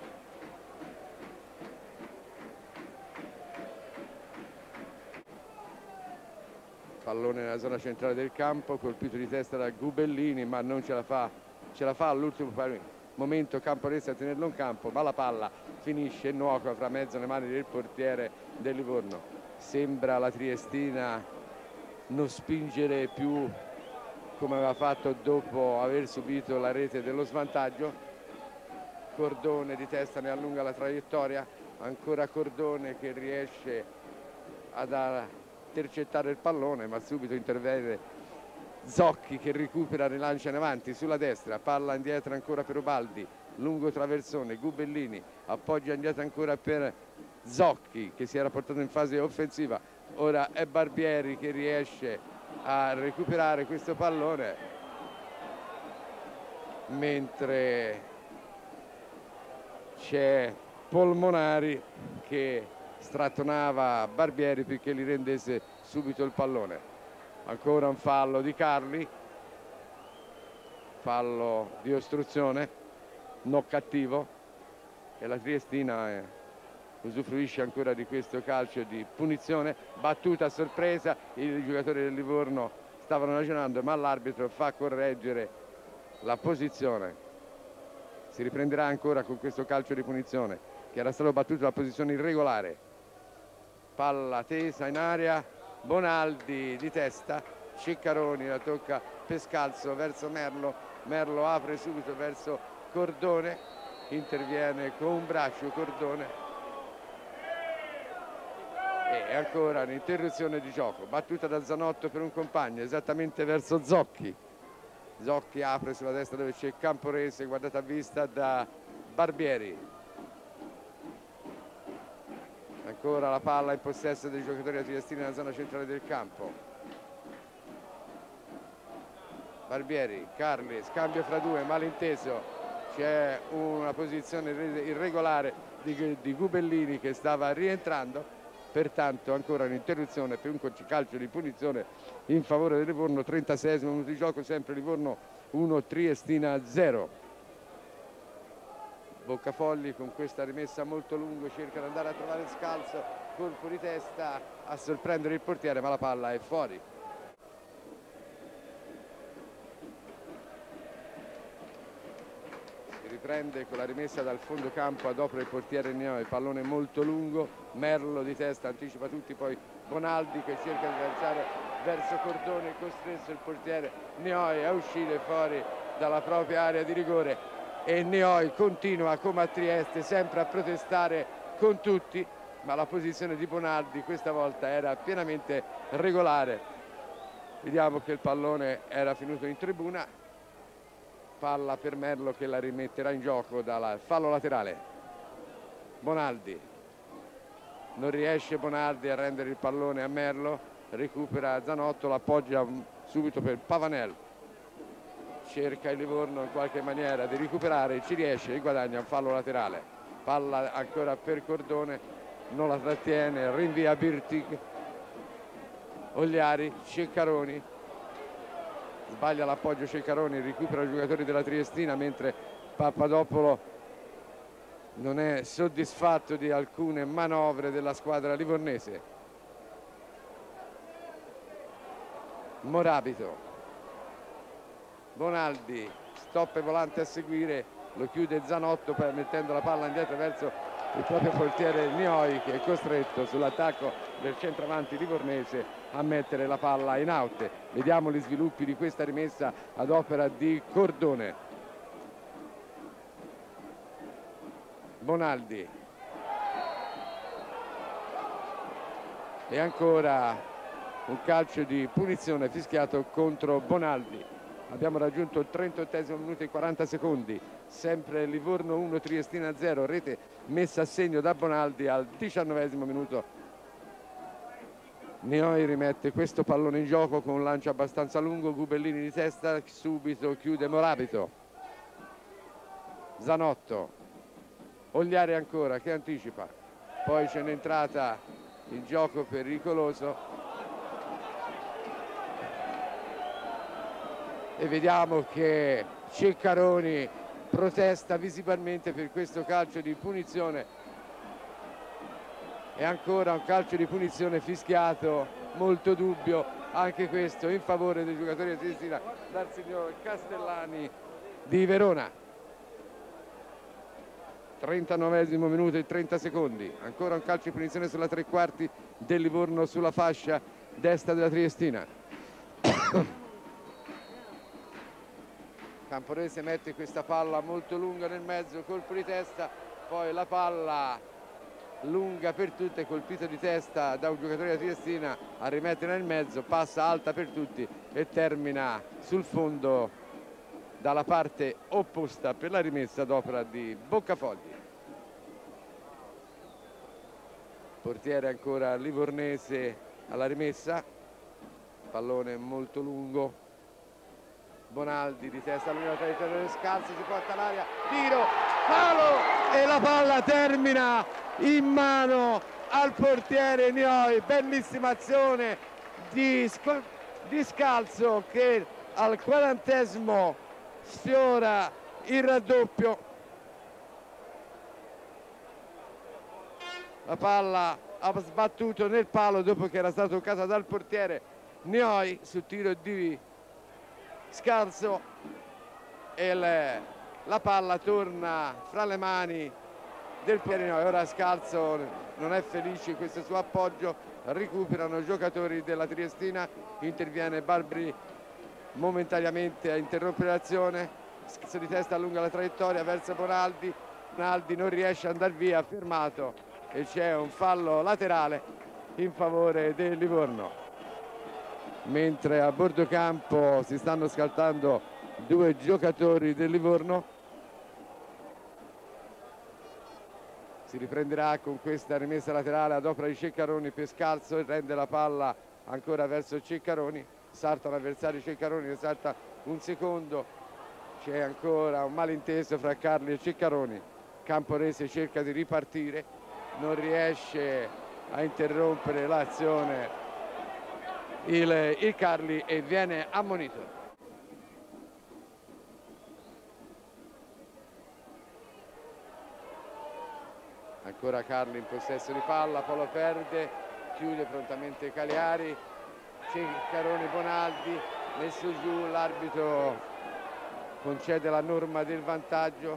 [SPEAKER 1] Pallone nella zona centrale del campo, colpito di testa da Gubellini, ma non ce la fa, ce la fa all'ultimo momento Camporese a tenerlo in campo, ma la palla finisce innocua fra mezzo le mani del portiere del Livorno. Sembra la Triestina non spingere più come aveva fatto dopo aver subito la rete dello svantaggio. Cordone di testa ne allunga la traiettoria, ancora Cordone che riesce ad intercettare il pallone, ma subito interviene Zocchi che recupera, rilancia in avanti sulla destra, palla indietro ancora per Ubaldi, lungo traversone, Gubellini appoggia indietro ancora per Zocchi che si era portato in fase offensiva, ora è Barbieri che riesce a recuperare questo pallone, mentre c'è Polmonari che strattonava Barbieri perché gli rendesse subito il pallone. Ancora un fallo di Carli, fallo di ostruzione non cattivo, e la Triestina è, usufruisce ancora di questo calcio di punizione. Battuta a sorpresa, i giocatori del Livorno stavano ragionando, ma l'arbitro fa correggere la posizione. Si riprenderà ancora con questo calcio di punizione che era stato battuto da posizione irregolare. Palla tesa in aria, Bonaldi di testa, Ceccaroni la tocca per scalzo verso Merlo, Merlo apre subito verso Cordone, interviene con un braccio Cordone e ancora un'interruzione di gioco, battuta da Zanotto per un compagno esattamente verso Zocchi. Zocchi apre sulla destra dove c'è Camporese, guardata a vista da Barbieri. Ancora la palla in possesso dei giocatori della Triestina nella zona centrale del campo. Barbieri, Carli, scambio fra due, malinteso, c'è una posizione irregolare di, di Gubellini che stava rientrando, pertanto ancora un'interruzione per un calcio di punizione in favore del Livorno. trentaseiesimo minuto di gioco, sempre Livorno uno, Triestina zero. Boccafogli con questa rimessa molto lunga cerca di andare a trovare scalzo, colpo di testa a sorprendere il portiere, ma la palla è fuori. Si riprende con la rimessa dal fondo campo ad opera il portiere Nioi, pallone molto lungo, Merlo di testa anticipa tutti, poi Bonaldi che cerca di lanciare verso Cordone, costretto il portiere Nioi a uscire fuori dalla propria area di rigore. E Nioi continua come a Trieste sempre a protestare con tutti, ma la posizione di Bonaldi questa volta era pienamente regolare. Vediamo che il pallone era finito in tribuna, palla per Merlo che la rimetterà in gioco dal fallo laterale. Bonaldi, non riesce Bonaldi a rendere il pallone a Merlo, recupera Zanotto, l'appoggia subito per Pavanel. Cerca il Livorno in qualche maniera di recuperare, ci riesce e guadagna un fallo laterale. Palla ancora per Cordone, non la trattiene, rinvia Birtig, Ogliari, Ceccaroni, sbaglia l'appoggio Ceccaroni, recupera i giocatori della Triestina, mentre Papadopolo non è soddisfatto di alcune manovre della squadra livornese. Morabito, Bonaldi, stop e volante a seguire, lo chiude Zanotto mettendo la palla indietro verso il proprio portiere Nioi che è costretto sull'attacco del centravanti livornese a mettere la palla in out. Vediamo gli sviluppi di questa rimessa ad opera di Cordone. Bonaldi e ancora un calcio di punizione fischiato contro Bonaldi. Abbiamo raggiunto il trentottesimo minuto e quaranta secondi, sempre Livorno uno, Triestina zero, rete messa a segno da Bonaldi al diciannovesimo minuto. Nioi rimette questo pallone in gioco con un lancio abbastanza lungo, Gubellini di testa, subito chiude Morabito. Zanotto, Ogliari ancora che anticipa, poi c'è un'entrata in gioco pericoloso e vediamo che Ceccaroni protesta visibilmente per questo calcio di punizione. E ancora un calcio di punizione fischiato, molto dubbio, anche questo in favore dei giocatori di Triestina dal signor Castellani di Verona. trentanovesimo minuto e trenta secondi, ancora un calcio di punizione sulla tre quarti del Livorno sulla fascia destra della Triestina. Camporese mette questa palla molto lunga nel mezzo, colpo di testa, poi la palla lunga per tutti, colpito di testa da un giocatore della Triestina a rimettere nel mezzo, passa alta per tutti e termina sul fondo dalla parte opposta per la rimessa d'opera di Boccafogli. Portiere ancora livornese alla rimessa, pallone molto lungo, Bonaldi di testa lunga, traiettoria scalzi, si porta all'aria, tiro, palo e la palla termina in mano al portiere Nioi. Bellissima azione di, di Scalzo che al quarantesimo sfiora il raddoppio. La palla ha sbattuto nel palo dopo che era stata toccata dal portiere Nioi sul tiro di Scalzo e le, la palla torna fra le mani del portiere Nioi. Ora Scalzo non è felice in questo suo appoggio, recuperano i giocatori della Triestina, interviene Barbri momentaneamente a interrompere l'azione. Scalzo di testa allunga la traiettoria verso Bonaldi, Bonaldi non riesce ad andare via, fermato, e c'è un fallo laterale in favore del Livorno. Mentre a bordo campo si stanno scaltando due giocatori del Livorno. Si riprenderà con questa rimessa laterale ad opera di Ceccaroni per Scalzo e rende la palla ancora verso Ceccaroni. Salta l'avversario Ceccaroni, ne salta un secondo, c'è ancora un malinteso fra Carli e Ceccaroni. Camporese cerca di ripartire, non riesce a interrompere l'azione il, il Carli e viene ammonito. Ancora Carli in possesso di palla, poi lo perde, chiude prontamente Cagliari, Ceccaroni, Bonaldi, messo giù, l'arbitro concede la norma del vantaggio,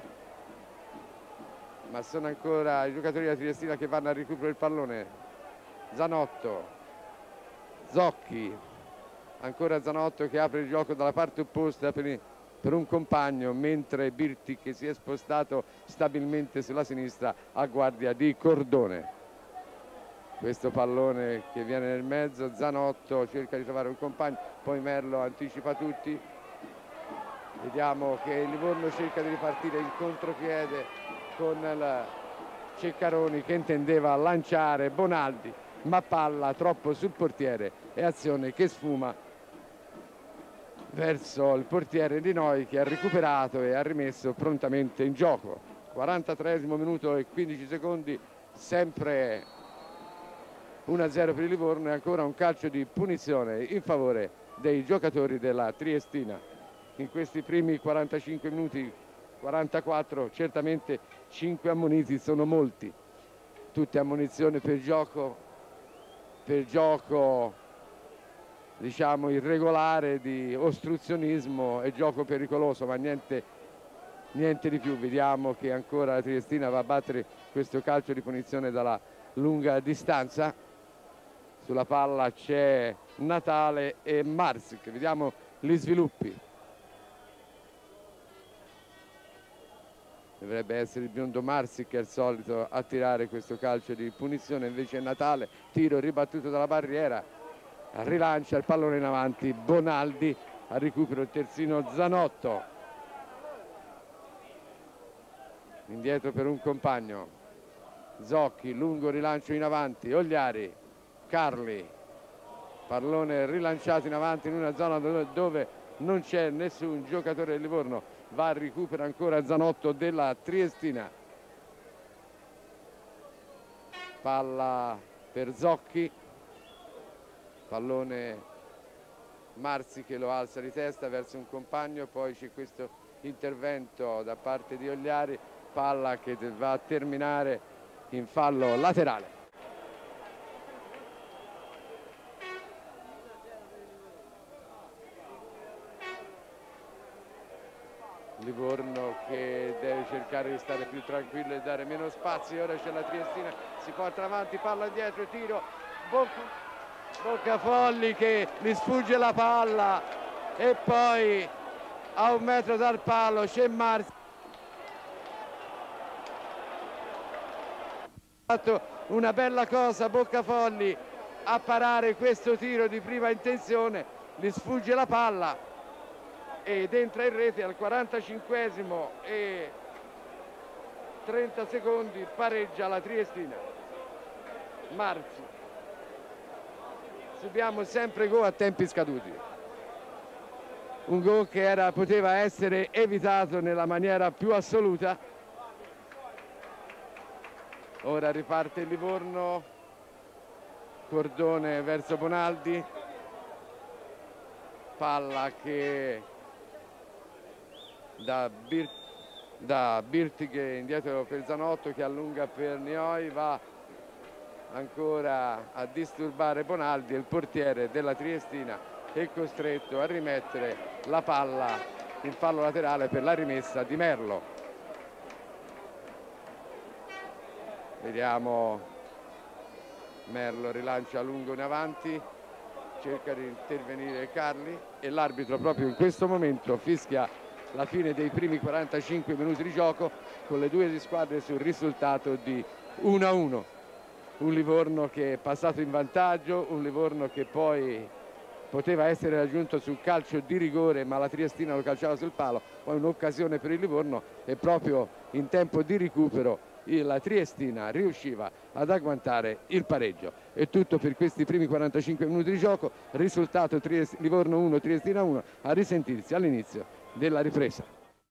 [SPEAKER 1] ma sono ancora i giocatori della Triestina che vanno a recuperare il pallone. Zanotto, Zocchi, ancora Zanotto che apre il gioco dalla parte opposta per, per un compagno, mentre Birti che si è spostato stabilmente sulla sinistra a guardia di Cordone. Questo pallone che viene nel mezzo, Zanotto cerca di trovare un compagno, poi Merlo anticipa tutti. Vediamo che il Livorno cerca di ripartire in contropiede con il Ceccaroni che intendeva lanciare Bonaldi, ma palla troppo sul portiere e azione che sfuma verso il portiere di Nioi che ha recuperato e ha rimesso prontamente in gioco. quarantatreesimo minuto e quindici secondi, sempre uno a zero per il Livorno e ancora un calcio di punizione in favore dei giocatori della Triestina. In questi primi quarantacinque minuti, quarantaquattro, certamente cinque ammoniti sono molti, tutte ammonizioni per gioco per gioco diciamo irregolare, di ostruzionismo e gioco pericoloso, ma niente, niente di più. Vediamo che ancora la Triestina va a battere questo calcio di punizione dalla lunga distanza. Sulla palla c'è Natale e Marsic, vediamo gli sviluppi. Dovrebbe essere il biondo Marsic che è il solito a tirare questo calcio di punizione, invece è Natale, tiro ribattuto dalla barriera, rilancia il pallone in avanti Bonaldi, a recupero il terzino Zanotto, indietro per un compagno, Zocchi, lungo rilancio in avanti, Ogliari, Carli, pallone rilanciato in avanti in una zona dove non c'è nessun giocatore del Livorno. Va a recupero ancora Zanotto della Triestina, palla per Zocchi, pallone Marzi che lo alza di testa verso un compagno, poi c'è questo intervento da parte di Ogliari, palla che va a terminare in fallo laterale. Livorno che deve cercare di stare più tranquillo e dare meno spazi. Ora c'è la Triestina, si porta avanti, palla dietro, tiro, Bocca, Boccafolli che gli sfugge la palla e poi a un metro dal palo c'è Marzi. Ha fatto una bella cosa Boccafolli a parare questo tiro di prima intenzione, gli sfugge la palla ed entra in rete al quarantacinquesimo e trenta secondi, pareggia la Triestina. Marzi. Subiamo sempre gol a tempi scaduti. Un gol che era, poteva essere evitato nella maniera più assoluta. Ora riparte il Livorno, cordone verso Bonaldi, palla che da, Bir da Birtighe indietro per Zanotto che allunga per Nioi, va ancora a disturbare Bonaldi e il portiere della Triestina è costretto a rimettere la palla in fallo laterale per la rimessa di Merlo. Vediamo Merlo, rilancia lungo in avanti, cerca di intervenire Carli e l'arbitro proprio in questo momento fischia la fine dei primi quarantacinque minuti di gioco con le due squadre sul risultato di uno a uno. Un Livorno che è passato in vantaggio, un Livorno che poi poteva essere raggiunto sul calcio di rigore ma la Triestina lo calciava sul palo, poi un'occasione per il Livorno e proprio in tempo di recupero la Triestina riusciva ad agguantare il pareggio. È tutto per questi primi quarantacinque minuti di gioco, risultato Triest Livorno uno, Triestina uno, a risentirsi all'inizio della ripresa.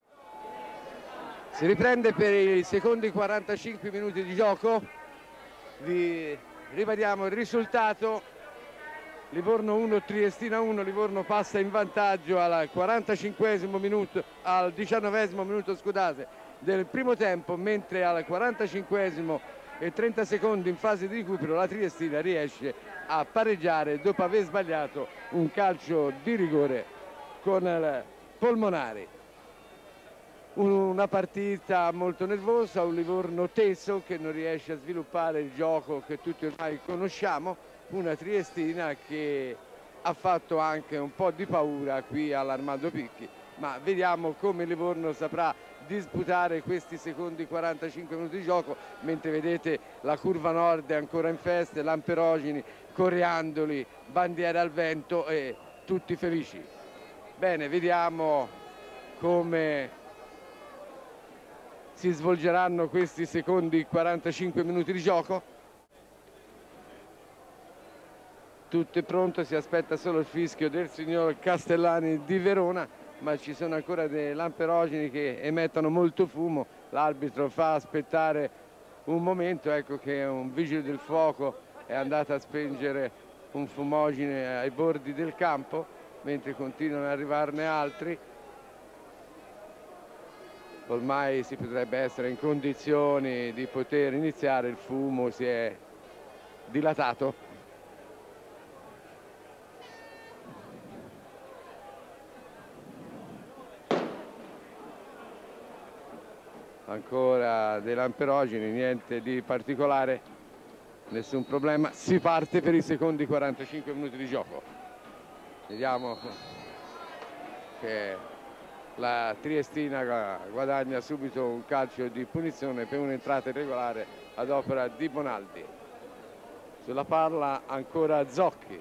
[SPEAKER 1] Si riprende per i secondi quarantacinque minuti di gioco. Vi ribadiamo il risultato: Livorno uno, Triestina uno. Livorno passa in vantaggio al quarantacinquesimo minuto, al diciannovesimo minuto scusate, del primo tempo, mentre al quarantacinquesimo e trenta secondi in fase di recupero la Triestina riesce a pareggiare dopo aver sbagliato un calcio di rigore con il Polmonari. Una partita molto nervosa, un Livorno teso che non riesce a sviluppare il gioco che tutti ormai conosciamo, una Triestina che ha fatto anche un po' di paura qui all'Armando Picchi, ma vediamo come Livorno saprà disputare questi secondi quarantacinque minuti di gioco, mentre vedete la curva nord è ancora in festa, lamperogini, coriandoli, bandiere al vento e tutti felici. Bene, vediamo come si svolgeranno questi secondi quarantacinque minuti di gioco. Tutto è pronto, si aspetta solo il fischio del signor Castellani di Verona, ma ci sono ancora dei lamperogeni che emettono molto fumo. L'arbitro fa aspettare un momento, ecco che un vigile del fuoco è andato a spengere un fumogene ai bordi del campo, mentre continuano ad arrivarne altri. Ormai si potrebbe essere in condizioni di poter iniziare, il fumo si è dilatato. Ancora dei lamperogeni, niente di particolare, nessun problema. Si parte per i secondi quarantacinque minuti di gioco. Vediamo che la Triestina guadagna subito un calcio di punizione per un'entrata irregolare ad opera di Bonaldi. Sulla palla ancora Zocchi.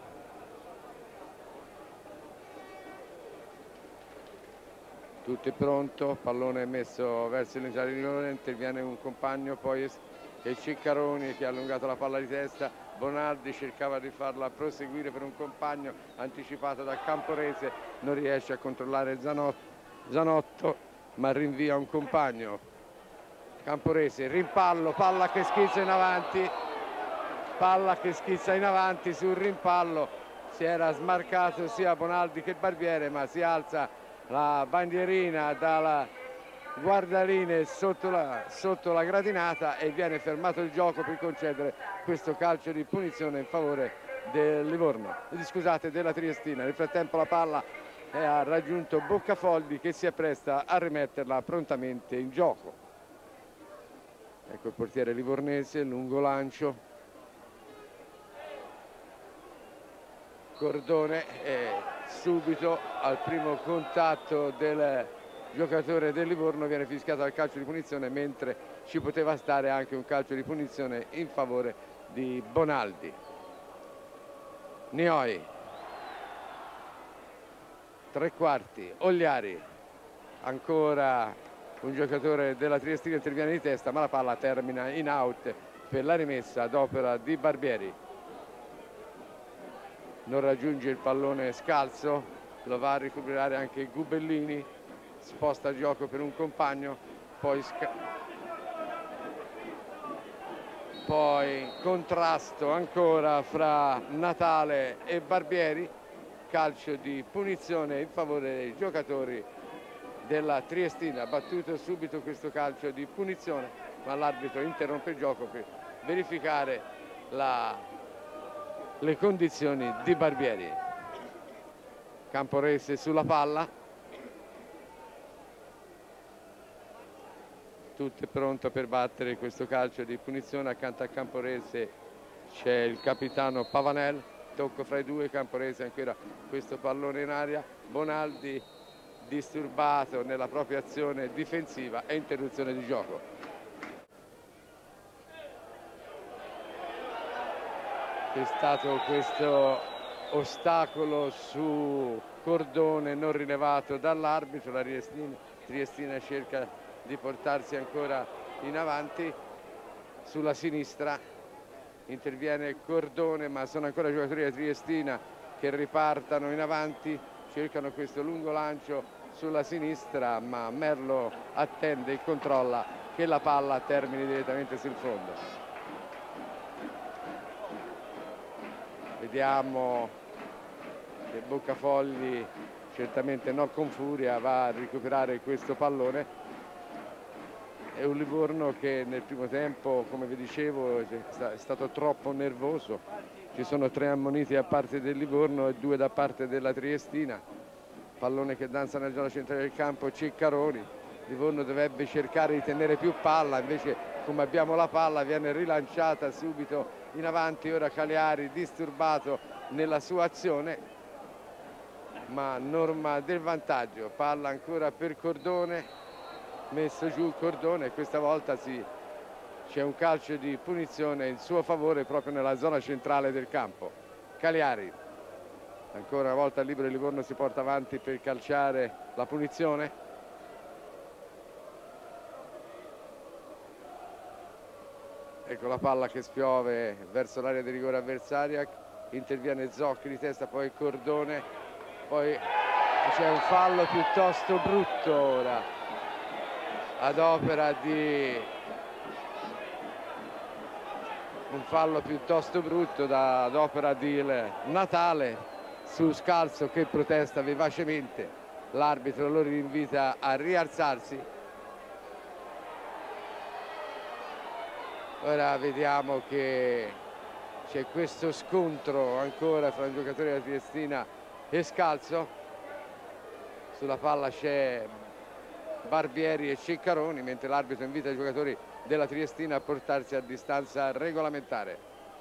[SPEAKER 1] Tutto è pronto, pallone messo verso il giardino, interviene un compagno, poi è Ciccaroni che ha allungato la palla di testa, Bonaldi cercava di farla proseguire per un compagno, anticipato da Camporese, non riesce a controllare Zanotto, Zanotto ma rinvia un compagno. Camporese, rimpallo, palla che schizza in avanti, palla che schizza in avanti sul rimpallo, si era smarcato sia Bonaldi che Barbiere, ma si alza la bandierina dalla guardaline sotto la, sotto la gradinata e viene fermato il gioco per concedere questo calcio di punizione in favore del Livorno, scusate, della Triestina. Nel frattempo la palla ha raggiunto Boccafogli che si appresta a rimetterla prontamente in gioco. Ecco il portiere livornese, lungo lancio, Cordone, e subito al primo contatto del giocatore del Livorno viene fischiato al calcio di punizione, mentre ci poteva stare anche un calcio di punizione in favore di Bonaldi. Nioi, tre quarti, Ogliari, ancora un giocatore della Triestina interviene di testa, ma la palla termina in out per la rimessa ad opera di Barbieri. Non raggiunge il pallone Scalzo, lo va a recuperare anche Gubellini, sposta il gioco per un compagno, poi, poi contrasto ancora fra Natale e Barbieri, calcio di punizione in favore dei giocatori della Triestina. Battuto subito questo calcio di punizione, ma l'arbitro interrompe il gioco per verificare la, le condizioni di Barbieri. Camporese sulla palla, tutto è pronto per battere questo calcio di punizione. Accanto a Camporese c'è il capitano Pavanel, tocco fra i due, Camporese ancora questo pallone in aria, Bonaldi disturbato nella propria azione difensiva e interruzione di gioco. C'è stato questo ostacolo su Cordone non rilevato dall'arbitro, la Triestina, Triestina cerca di portarsi ancora in avanti. Sulla sinistra interviene Cordone, ma sono ancora i giocatori della Triestina che ripartano in avanti, cercano questo lungo lancio sulla sinistra, ma Merlo attende e controlla che la palla termini direttamente sul fondo. Vediamo che Boccafogli, certamente non con furia, va a recuperare questo pallone. È un Livorno che nel primo tempo, come vi dicevo, è stato troppo nervoso. Ci sono tre ammoniti da parte del Livorno e due da parte della Triestina. Pallone che danza nella zona centrale del campo, Ciccaroni. Livorno dovrebbe cercare di tenere più palla, invece come abbiamo la palla viene rilanciata subito in avanti. Ora Cagliari disturbato nella sua azione, ma norma del vantaggio. Palla ancora per Cordone, messo giù il Cordone, e questa volta sì, c'è un calcio di punizione in suo favore proprio nella zona centrale del campo. Cagliari, ancora una volta libero, il Livorno si porta avanti per calciare la punizione. Ecco la palla che spiove verso l'area di rigore avversaria, interviene Zocchi di testa, poi Cordone, poi c'è un fallo piuttosto brutto ora ad opera di un fallo piuttosto brutto da, ad opera di Natale su Scalzo, che protesta vivacemente. L'arbitro lo invita a rialzarsi. Ora vediamo che c'è questo scontro ancora fra i giocatori della Triestina e Scalzo. Sulla palla c'è Barbieri e Ciccaroni, mentre l'arbitro invita i giocatori della Triestina a portarsi a distanza regolamentare.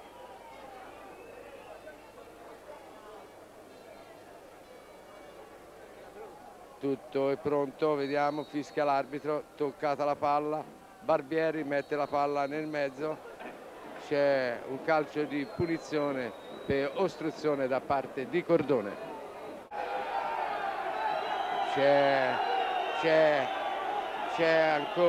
[SPEAKER 1] Tutto è pronto, vediamo, fischia l'arbitro, toccata la palla, Barbieri mette la palla nel mezzo, c'è un calcio di punizione per ostruzione da parte di Cordone. C'è c'è c'è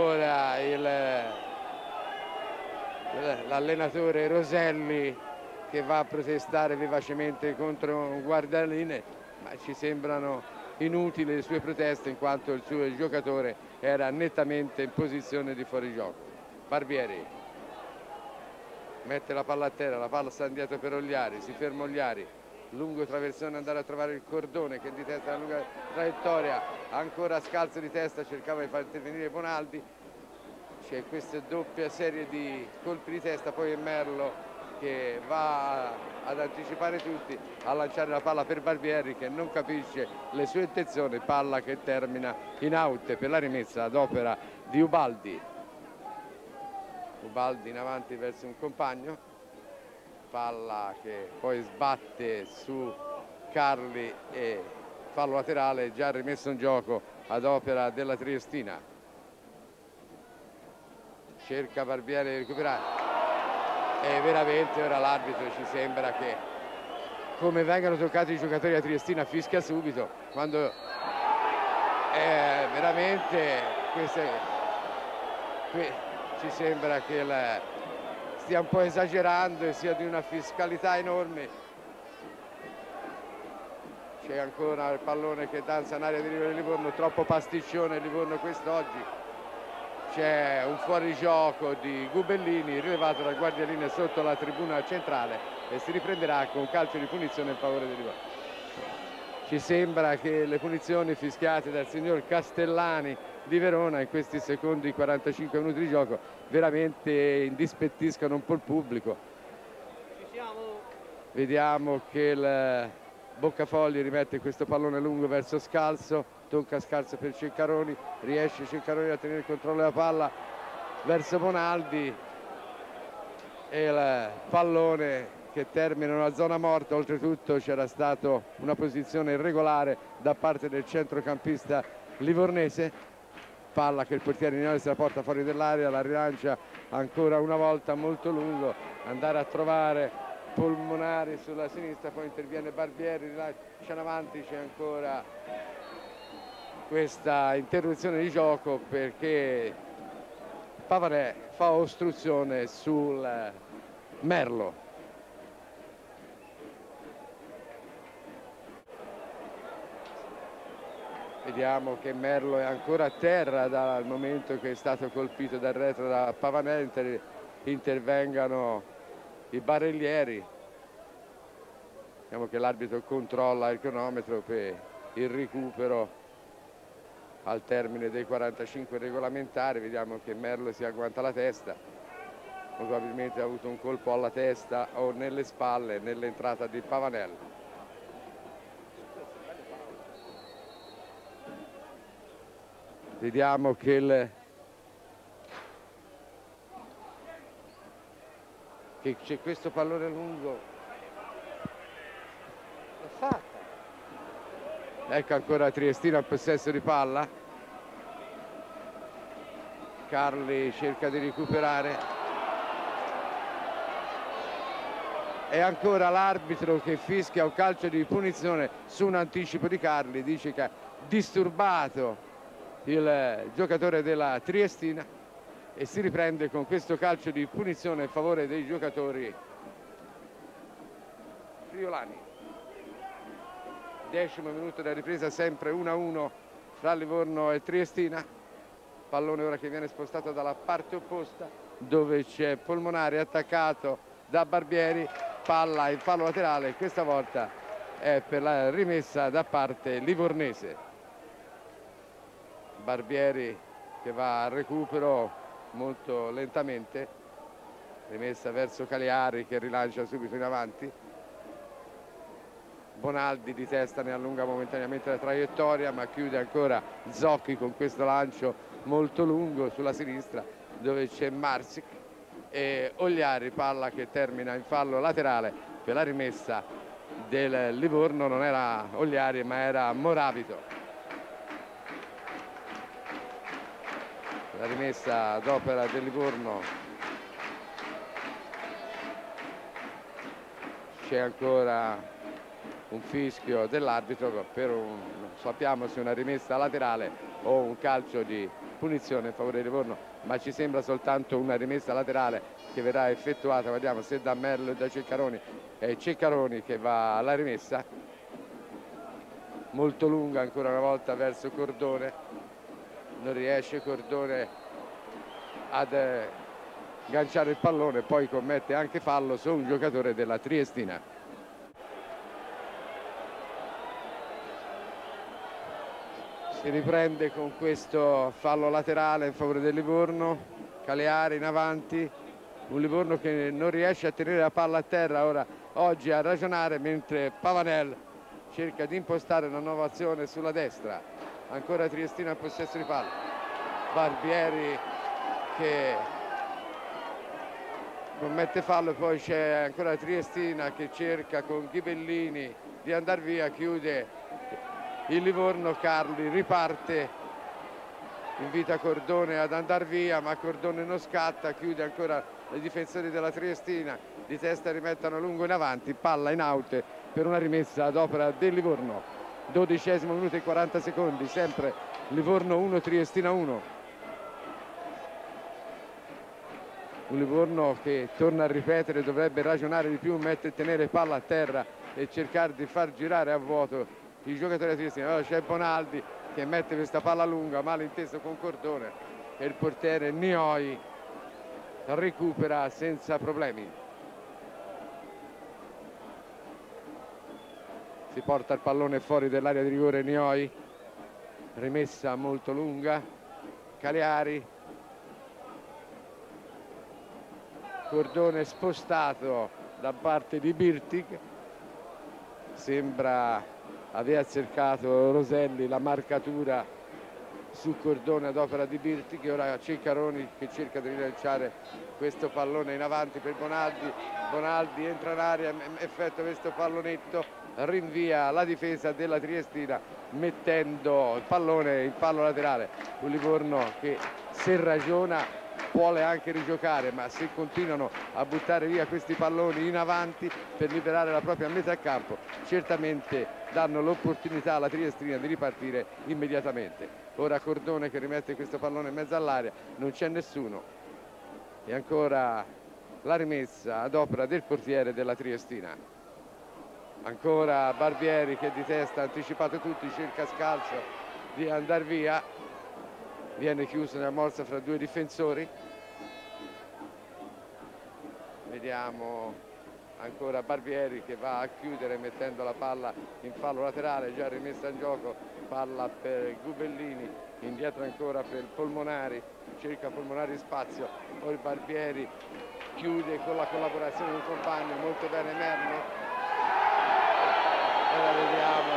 [SPEAKER 1] ancora l'allenatore Roselli che va a protestare vivacemente contro un guardaline, ma ci sembrano inutili le sue proteste in quanto il suo giocatore era nettamente in posizione di fuorigioco. Barbieri mette la palla a terra, la palla sta indietro per Ogliari, si ferma Ogliari, lungo traversone, andare a trovare il Cordone che di testa la lunga traiettoria, ancora scalzo di testa, cercava di far intervenire Bonaldi. C'è questa doppia serie di colpi di testa, poi è Merlo che va ad anticipare tutti, a lanciare la palla per Barbieri che non capisce le sue intenzioni, palla che termina in out per la rimessa ad opera di Ubaldi. Ubaldi in avanti verso un compagno, palla che poi sbatte su Carli e fallo laterale già rimesso in gioco ad opera della Triestina. Cerca Barbieri di recuperare e veramente ora l'arbitro ci sembra che come vengano toccati i giocatori a Triestina fischia subito, quando è veramente queste, que, ci sembra che la, stia un po' esagerando e sia di una fiscalità enorme. C'è ancora il pallone che danza in aria di Livorno, troppo pasticcione Livorno quest'oggi. C'è un fuorigioco di Gubellini rilevato dal guardialine sotto la tribuna centrale e si riprenderà con calcio di punizione in favore di Livorno. Ci sembra che le punizioni fischiate dal signor Castellani di Verona in questi secondi quarantacinque minuti di gioco veramente indispettiscano un po' il pubblico. Vediamo che il Boccafogli rimette questo pallone lungo verso Scalzo, tocca Scalzo per Ceccaroni, riesce Ceccaroni a tenere il controllo della palla verso Bonaldi e il pallone che termina in una zona morta. Oltretutto c'era stata una posizione irregolare da parte del centrocampista livornese, palla che il portiere Nioli se la porta fuori dell'area, la rilancia ancora una volta molto lungo, andare a trovare Polmonari sulla sinistra, poi interviene Barbieri, rilancia in avanti, c'è ancora questa interruzione di gioco perché Pavanè fa ostruzione sul Merlo. Vediamo che Merlo è ancora a terra dal momento che è stato colpito dal retro da Pavanè, inter intervengano i barellieri. Vediamo che l'arbitro controlla il cronometro per il recupero al termine dei quarantacinque regolamentari. Vediamo che Merlo si agguanta la testa, probabilmente ha avuto un colpo alla testa o nelle spalle nell'entrata di Pavanello. Vediamo che il che c'è questo pallone lungo, l'ha fatta. Ecco ancora Triestina al possesso di palla, Carli cerca di recuperare e ancora l'arbitro che fischia un calcio di punizione su un anticipo di Carli, dice che ha disturbato il giocatore della Triestina e si riprende con questo calcio di punizione in favore dei giocatori friulani. Decimo minuto della ripresa, sempre uno a uno fra Livorno e Triestina. Pallone ora che viene spostato dalla parte opposta dove c'è Polmonari attaccato da Barbieri, palla in fallo laterale, questa volta è per la rimessa da parte livornese. Barbieri che va al recupero molto lentamente, rimessa verso Cagliari che rilancia subito in avanti. Bonaldi di testa ne allunga momentaneamente la traiettoria, ma chiude ancora Zocchi con questo lancio molto lungo sulla sinistra dove c'è Marsic e Ogliari, palla che termina in fallo laterale per la rimessa del Livorno. Non era Ogliari ma era Moravito. La rimessa ad opera del Livorno, c'è ancora un fischio dell'arbitro per un, non sappiamo se una rimessa laterale o un calcio di punizione in favore del Livorno. ma ci sembra soltanto una rimessa laterale che verrà effettuata, vediamo se da Merlo e da Ceccaroni. È Ceccaroni che va alla rimessa, molto lunga ancora una volta verso Cordone, non riesce Cordone ad eh, agganciare il pallone, poi commette anche fallo su un giocatore della Triestina. Si riprende con questo fallo laterale in favore del Livorno, Caleari in avanti, un Livorno che non riesce a tenere la palla a terra ora oggi a ragionare, mentre Pavanel cerca di impostare una nuova azione sulla destra. Ancora Triestina in possesso di palla, Barbieri che commette fallo, e poi c'è ancora Triestina che cerca con Ghibellini di andare via, chiude il Livorno. Carli riparte, invita Cordone ad andare via, ma Cordone non scatta, chiude ancora i difensori della Triestina, di testa rimettono lungo in avanti, palla in out per una rimessa ad opera del Livorno. Dodicesimo minuto e quaranta secondi, sempre Livorno uno, Triestina uno. Un Livorno che, torna a ripetere, dovrebbe ragionare di più, mettere, tenere palla a terra e cercare di far girare a vuoto i giocatori della Triestina. Allora c'è Bonaldi che mette questa palla lunga, malinteso con Cordone, e il portiere Nioi recupera senza problemi. Si porta il pallone fuori dell'area di rigore Nioi, rimessa molto lunga, Caleari, Cordone spostato da parte di Birtic, sembra aver cercato Roselli la marcatura su Cordone ad opera di Birtic, e ora Ceccaroni che cerca di rilanciare questo pallone in avanti per Bonaldi. Bonaldi entra in area, effettua questo pallonetto, rinvia la difesa della Triestina mettendo il pallone in fallo laterale. Un Livorno che, se ragiona, vuole anche rigiocare, ma se continuano a buttare via questi palloni in avanti per liberare la propria metà campo, certamente danno l'opportunità alla Triestina di ripartire immediatamente. Ora Cordone che rimette questo pallone in mezzo all'area, non c'è nessuno, e ancora la rimessa ad opera del portiere della Triestina. Ancora Barbieri che di testa ha anticipato tutti, cerca Scalzo di andare via, viene chiuso nella morsa fra due difensori. Vediamo ancora Barbieri che va a chiudere mettendo la palla in fallo laterale, già rimessa in gioco, palla per Gubellini, indietro ancora per Polmonari, cerca Polmonari spazio, poi Barbieri chiude con la collaborazione di un compagno, molto bene Merlo. Ora vediamo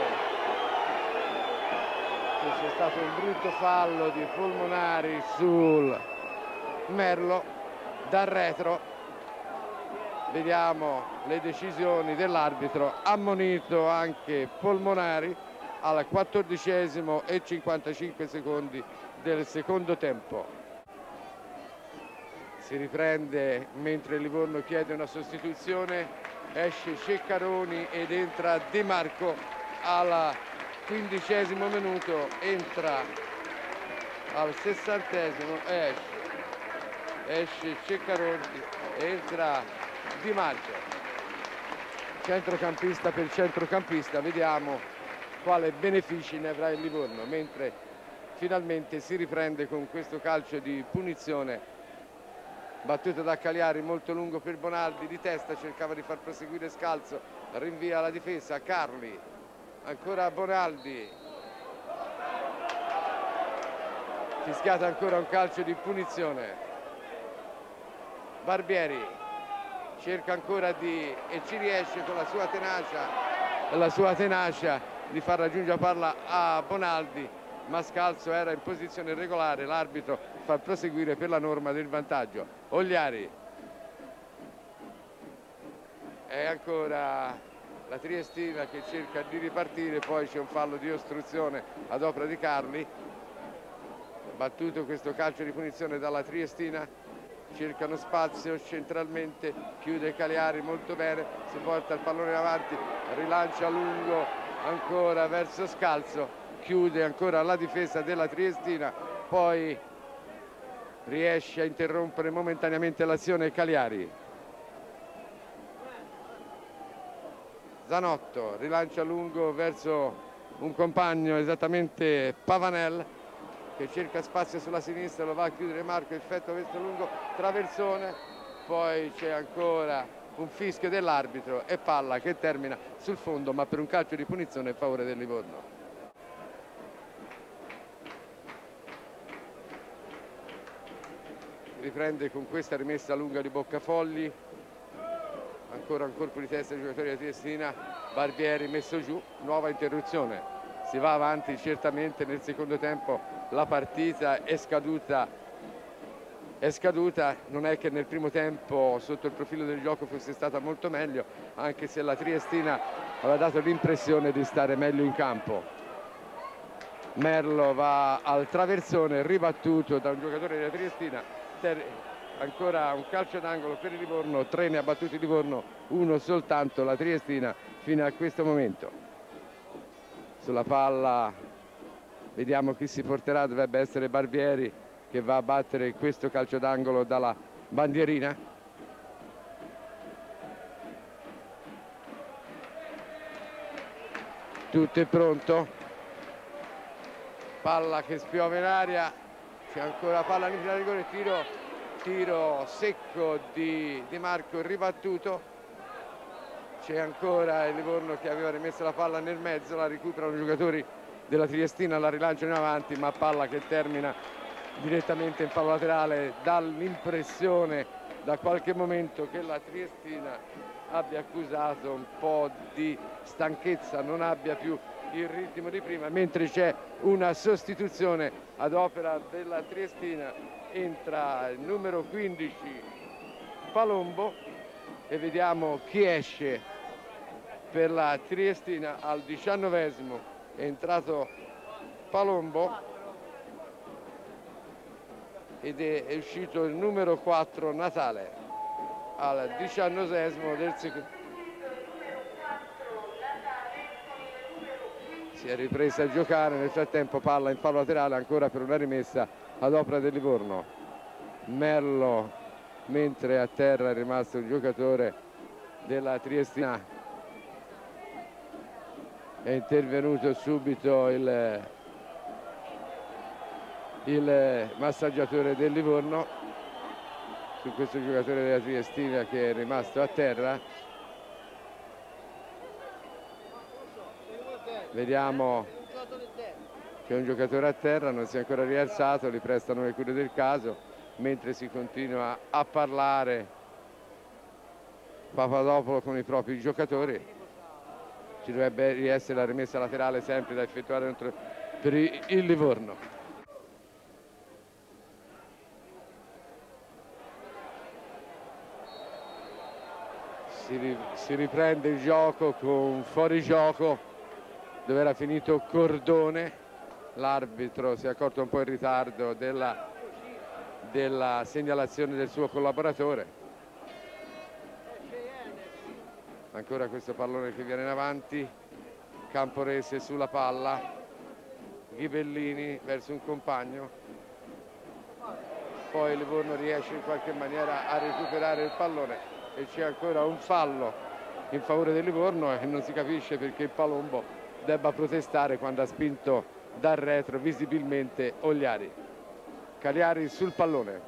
[SPEAKER 1] che c'è stato un brutto fallo di Polmonari sul Merlo dal retro. Vediamo le decisioni dell'arbitro, ammonito anche Polmonari al quattordicesimo e cinquantacinque secondi del secondo tempo. Si riprende mentre Livorno chiede una sostituzione, esce Ceccaroni ed entra Di Marco al quindicesimo minuto, entra al sessantesimo, esce, esce Ceccaroni, entra Di Marco, centrocampista per centrocampista. Vediamo quale benefici ne avrà il Livorno, mentre finalmente si riprende con questo calcio di punizione battuto da Caleari, molto lungo per Bonaldi, di testa cercava di far proseguire Scalzo, rinvia la difesa, Carli, ancora Bonaldi, fischiata ancora un calcio di punizione. Barbieri cerca ancora di, e ci riesce con la sua tenacia, la sua tenacia di far raggiungere la palla a Bonaldi, ma Scalzo era in posizione regolare, l'arbitro fa proseguire per la norma del vantaggio. Ogliari, è ancora la Triestina che cerca di ripartire, poi c'è un fallo di ostruzione ad opera di Carli, battuto questo calcio di punizione dalla Triestina, cercano spazio centralmente, chiude Caleari molto bene, si porta il pallone avanti, rilancia lungo ancora verso Scalzo, chiude ancora la difesa della Triestina, poi riesce a interrompere momentaneamente l'azione Cagliari. Zanotto rilancia lungo verso un compagno, esattamente Pavanel, che cerca spazio sulla sinistra, lo va a chiudere Marco, effetto questo lungo traversone, poi c'è ancora un fischio dell'arbitro e palla che termina sul fondo, ma per un calcio di punizione in favore del Livorno. Riprende con questa rimessa lunga di Boccafogli, ancora un colpo di testa dei giocatori della Triestina, Barbieri messo giù, nuova interruzione, si va avanti certamente nel secondo tempo, la partita è scaduta, è scaduta, non è che nel primo tempo sotto il profilo del gioco fosse stata molto meglio, anche se la Triestina aveva dato l'impressione di stare meglio in campo. Merlo va al traversone, ribattuto da un giocatore della Triestina, ancora un calcio d'angolo per il Livorno, tre ne ha battuti il Livorno, uno soltanto la Triestina fino a questo momento. Sulla palla vediamo chi si porterà, dovrebbe essere Barbieri che va a battere questo calcio d'angolo dalla bandierina. Tutto è pronto, palla che spiove in aria, c'è ancora palla all'interno del rigore, tiro, tiro secco di, di Marco, ribattuto, c'è ancora il Livorno che aveva rimesso la palla nel mezzo, la recuperano i giocatori della Triestina, la rilanciano in avanti, ma palla che termina direttamente in fallo laterale, dà l'impressione da qualche momento che la Triestina abbia accusato un po' di stanchezza, non abbia più il ritmo di prima, mentre c'è una sostituzione ad opera della Triestina, entra il numero quindici Palombo e vediamo chi esce per la Triestina. Al diciannovesimo è entrato Palombo ed è uscito il numero quattro Natale al diciannovesimo del secondo. Si è ripresa a giocare, nel frattempo palla in fallo laterale ancora per una rimessa ad opera del Livorno. Merlo, mentre a terra è rimasto un giocatore della Triestina, è intervenuto subito il, il massaggiatore del Livorno su questo giocatore della Triestina che è rimasto a terra. Vediamo, c'è un giocatore a terra, non si è ancora rialzato, li prestano le cure del caso, mentre si continua a parlare Papadopoulos con i propri giocatori. Ci dovrebbe riessere la rimessa laterale sempre da effettuare per il Livorno. Si, si riprende il gioco con fuorigioco dove era finito Cordone, l'arbitro si è accorto un po' in ritardo della, della segnalazione del suo collaboratore. Ancora questo pallone che viene in avanti, Camporese sulla palla, Ghibellini verso un compagno, poi Livorno riesce in qualche maniera a recuperare il pallone e c'è ancora un fallo in favore del Livorno e non si capisce perché il Palombo debba protestare quando ha spinto dal retro visibilmente Ogliari. Cagliari sul pallone,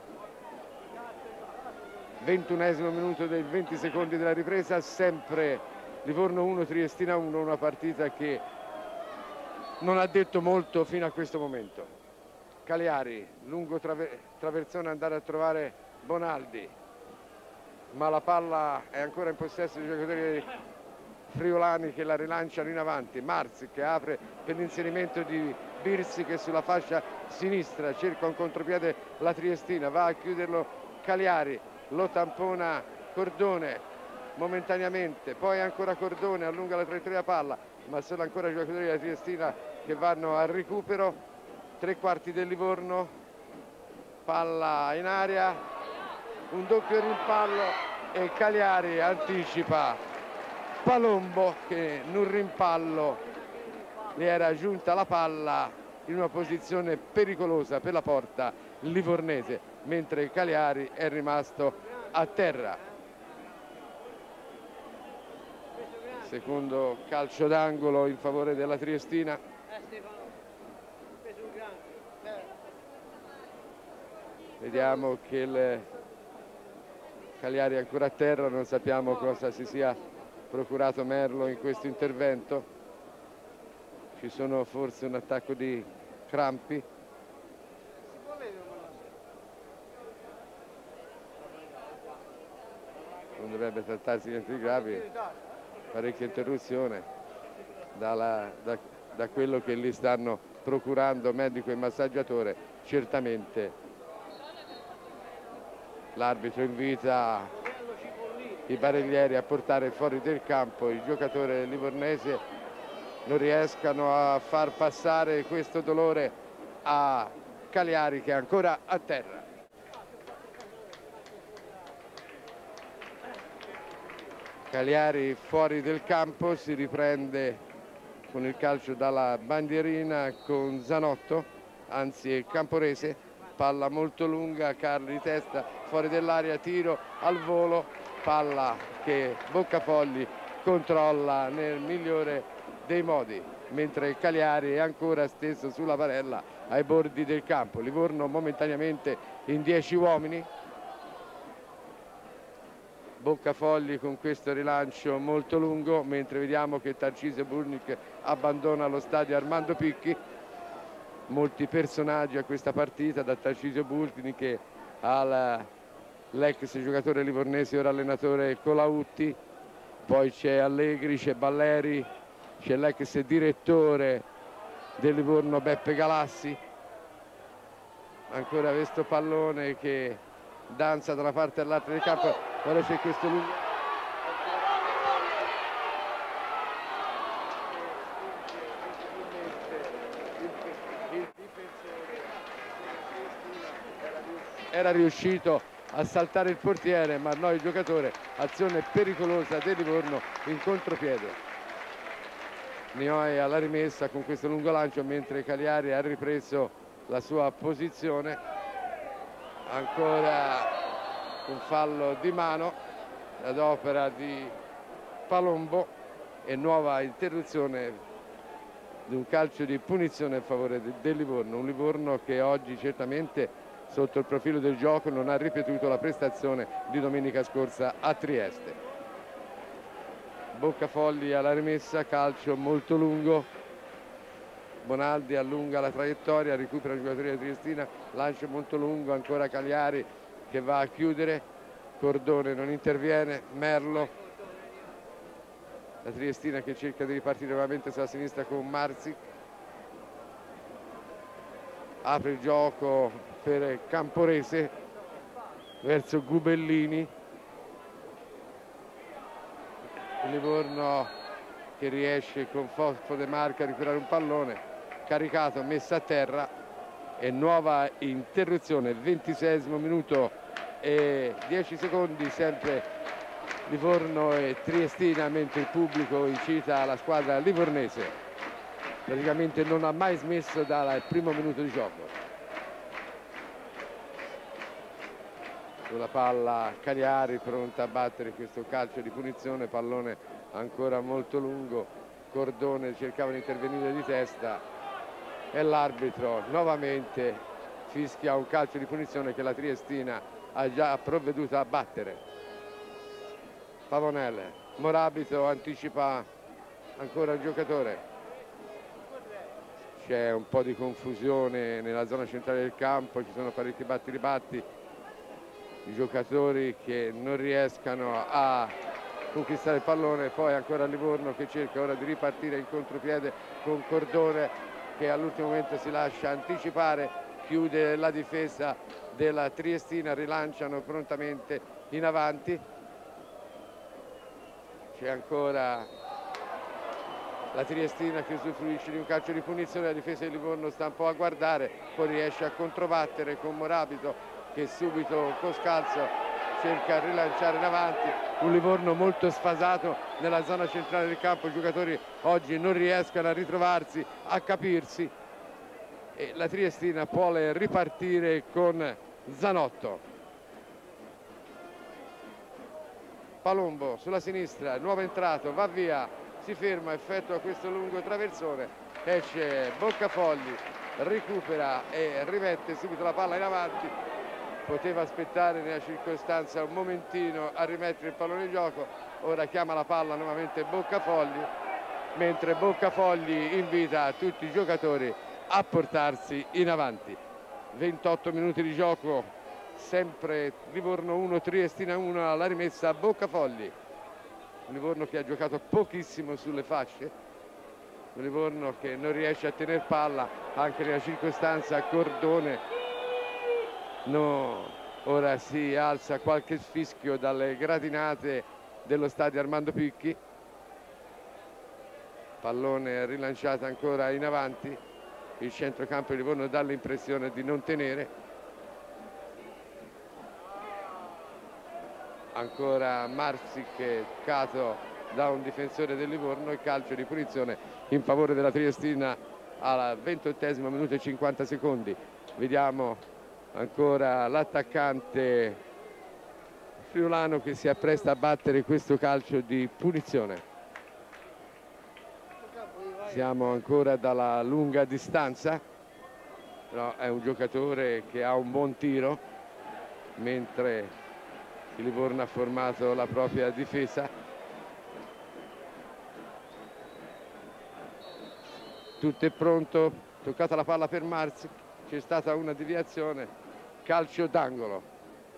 [SPEAKER 1] ventunesimo minuto dei venti secondi della ripresa, sempre Livorno uno Triestina uno, una partita che non ha detto molto fino a questo momento. Cagliari, lungo traver traversone, andare a trovare Bonaldi, ma la palla è ancora in possesso dei giocatori friulani che la rilanciano in avanti. Marzi che apre per l'inserimento di Birsi che sulla fascia sinistra cerca un contropiede la Triestina, va a chiuderlo Cagliari, lo tampona Cordone momentaneamente, poi ancora Cordone allunga la traiettoria palla, ma sono ancora i giocatori della Triestina che vanno al recupero. Tre quarti del Livorno, palla in aria, un doppio rimpallo e Cagliari anticipa Palombo che in un rimpallo gli era giunta la palla in una posizione pericolosa per la porta livornese. mentre Cagliari è rimasto a terra. Secondo calcio d'angolo in favore della Triestina. Vediamo che il Cagliari è ancora a terra, non sappiamo cosa si sia procurato Merlo in questo intervento. Ci sono forse un attacco di crampi. Non dovrebbe trattarsi di niente di gravi. Parecchia interruzione dalla, da, da quello che gli stanno procurando medico e massaggiatore. Certamente l'arbitro invita i bariglieri a portare fuori del campo il giocatore livornese. Non riescano a far passare questo dolore a Cagliari, che è ancora a terra. Cagliari fuori del campo, si riprende con il calcio dalla bandierina con Zanotto, anzi Camporese, palla molto lunga, Carli di testa, fuori dell'area, tiro al volo, palla che Boccafogli controlla nel migliore dei modi, mentre Cagliari è ancora stesso sulla barella ai bordi del campo. Livorno momentaneamente in dieci uomini. Boccafogli con questo rilancio molto lungo, mentre vediamo che Tarcisio Burnic abbandona lo stadio Armando Picchi. Molti personaggi a questa partita, da Tarcisio Burnic all'ex giocatore livornese, ora allenatore Colautti, poi c'è Allegri, c'è Balleri, c'è l'ex direttore del Livorno Beppe Galassi. Ancora questo pallone che danza da una parte all'altra del campo. Ora c'è questo lungo il difensore era riuscito a saltare il portiere, ma no, il giocatore. Azione pericolosa del Livorno in contropiede. Nioi alla rimessa con questo lungo lancio, mentre Cagliari ha ripreso la sua posizione. Ancora un fallo di mano ad opera di Palombo e nuova interruzione di un calcio di punizione a favore del Livorno. Un Livorno che oggi certamente sotto il profilo del gioco non ha ripetuto la prestazione di domenica scorsa a Trieste. Boccafogli alla rimessa, calcio molto lungo, Bonaldi allunga la traiettoria, recupera il giocatore della Triestina, lancio molto lungo, ancora Cagliari che va a chiudere, Cordone non interviene, Merlo, la Triestina che cerca di ripartire nuovamente sulla sinistra con Marzic, apre il gioco per Camporese verso Gubellini, il Livorno che riesce con Fosfo De Marca a recuperare un pallone, caricato, messa a terra e nuova interruzione, ventiseiesimo minuto e dieci secondi, sempre Livorno e Triestina, mentre il pubblico incita la squadra livornese, praticamente non ha mai smesso dal primo minuto di gioco. Sulla palla Cagliari pronta a battere questo calcio di punizione, pallone ancora molto lungo, Cordone cercava di intervenire di testa e l'arbitro nuovamente fischia un calcio di punizione che la Triestina ha già provveduto a battere. Pavonelle, Morabito anticipa ancora il giocatore, c'è un po' di confusione nella zona centrale del campo, ci sono parecchi batti ribatti, i giocatori che non riescano a conquistare il pallone, poi ancora Livorno che cerca ora di ripartire in contropiede con Cordone che all'ultimo momento si lascia anticipare, chiude la difesa della Triestina, rilanciano prontamente in avanti, c'è ancora la Triestina che usufruisce di un calcio di punizione, la difesa di Livorno sta un po' a guardare, poi riesce a controbattere con Morabito che subito con scalzo cerca di rilanciare in avanti, un Livorno molto sfasato nella zona centrale del campo, i giocatori oggi non riescono a ritrovarsi, a capirsi e la Triestina vuole ripartire con Zanotto. Palombo sulla sinistra, nuovo entrato, va via, si ferma, effettua questo lungo traversone, esce Boccafogli, recupera e rimette subito la palla in avanti. Poteva aspettare nella circostanza un momentino a rimettere il pallone in gioco. Ora chiama la palla nuovamente Boccafogli, mentre Boccafogli invita tutti i giocatori a portarsi in avanti. ventotto minuti di gioco, sempre Livorno uno, Triestina uno alla rimessa a Boccafogli. Livorno che ha giocato pochissimo sulle fasce, Livorno che non riesce a tenere palla anche nella circostanza Cordone. No, ora si alza qualche fischio dalle gradinate dello stadio Armando Picchi. Pallone rilanciato ancora in avanti, il centrocampo di Livorno dà l'impressione di non tenere. Ancora Marsic cato da un difensore del Livorno, e calcio di punizione in favore della Triestina al ventottesimo minuto e cinquanta secondi. Vediamo ancora l'attaccante friulano che si appresta a battere questo calcio di punizione. Siamo ancora dalla lunga distanza, però è un giocatore che ha un buon tiro, mentre il Livorno ha formato la propria difesa. Tutto è pronto, toccata la palla per Marzi, c'è stata una deviazione, calcio d'angolo.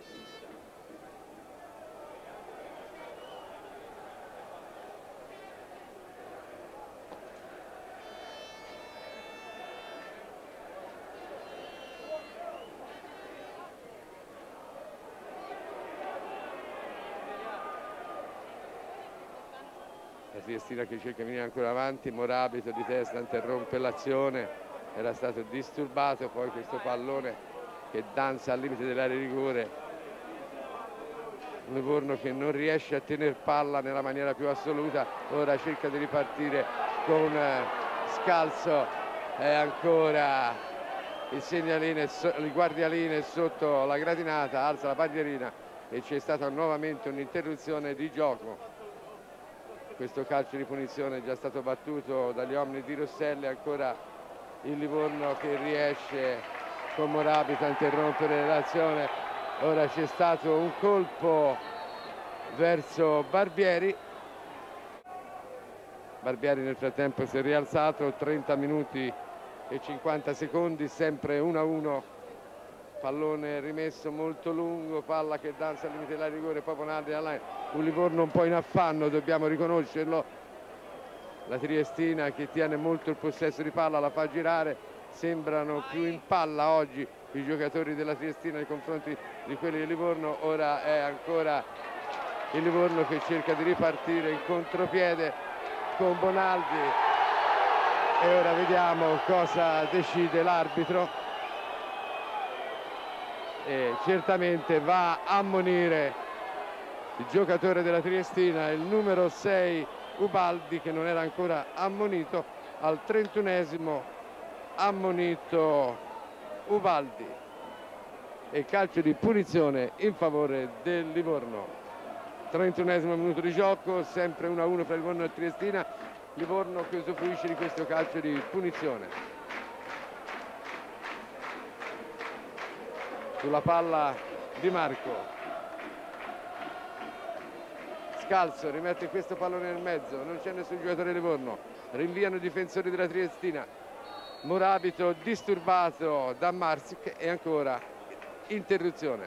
[SPEAKER 1] Triestina che cerca di venire ancora avanti, Morabito di testa interrompe l'azione, era stato disturbato, poi questo pallone che danza al limite dell'area di rigore. Un Livorno che non riesce a tenere palla nella maniera più assoluta, ora cerca di ripartire con Scalzo, e ancora il segnaline, il guardialine sotto la gradinata, alza la bandierina e c'è stata nuovamente un'interruzione di gioco. Questo calcio di punizione è già stato battuto dagli uomini di Rosselli, ancora il Livorno che riesce con Morabito a interrompere l'azione. Ora c'è stato un colpo verso Barbieri, Barbieri nel frattempo si è rialzato. Trenta minuti e cinquanta secondi, sempre uno a uno, pallone rimesso molto lungo, palla che danza al limite della rigore, poi Bonaldi alla line. Un Livorno un po' in affanno, dobbiamo riconoscerlo. La Triestina che tiene molto il possesso di palla, la fa girare, sembrano più in palla oggi i giocatori della Triestina nei confronti di quelli di Livorno. Ora è ancora il Livorno che cerca di ripartire in contropiede con Bonaldi, e ora vediamo cosa decide l'arbitro. E certamente va a ammonire il giocatore della Triestina, il numero sei Ubaldi, che non era ancora ammonito. Al trentunesimo ammonito Ubaldi, e calcio di punizione in favore del Livorno. trentunesimo minuto di gioco, sempre uno a uno fra Livorno e Triestina. Livorno che usufruisce di questo calcio di punizione. Sulla palla Di Marco, Scalzo rimette questo pallone nel mezzo, non c'è nessun giocatore di Livorno, rinviano i difensori della Triestina. Morabito disturbato da Marsic e ancora interruzione.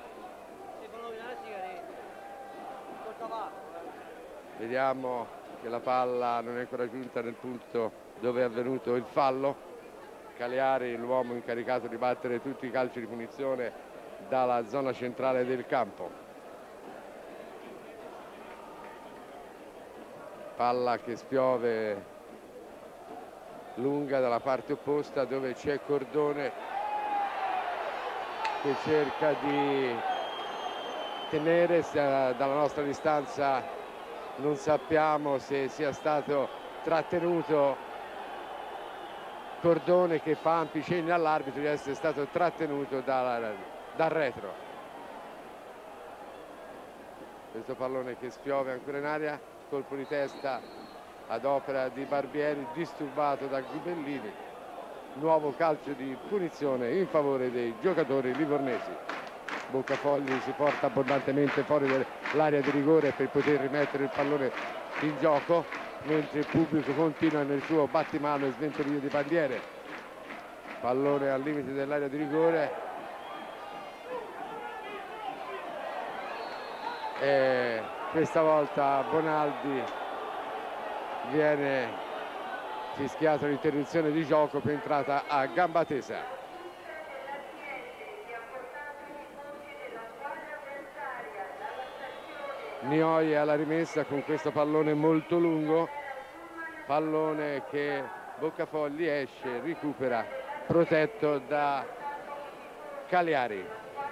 [SPEAKER 1] Vediamo che la palla non è ancora giunta nel punto dove è avvenuto il fallo. Cagliari, l'uomo incaricato di battere tutti i calci di punizione dalla zona centrale del campo. Palla che spiove lunga dalla parte opposta, dove c'è Cordone che cerca di tenere. Dalla nostra distanza non sappiamo se sia stato trattenuto. Cordone che fa ampi cenni all'arbitro di essere stato trattenuto dalla, dal retro. Questo pallone che spiove ancora in aria, colpo di testa ad opera di Barbieri, disturbato da Ghibellini. Nuovo calcio di punizione in favore dei giocatori livornesi. Boccafogli si porta abbondantemente fuori dall'area di rigore per poter rimettere il pallone in gioco, mentre il pubblico continua nel suo battimano e sventolio di bandiere. Pallone al limite dell'area di rigore e questa volta Bonaldi viene fischiato l'interruzione di gioco per entrata a gamba tesa. Nioi alla rimessa con questo pallone molto lungo, pallone che Boccafogli esce, recupera, protetto da Cagliari.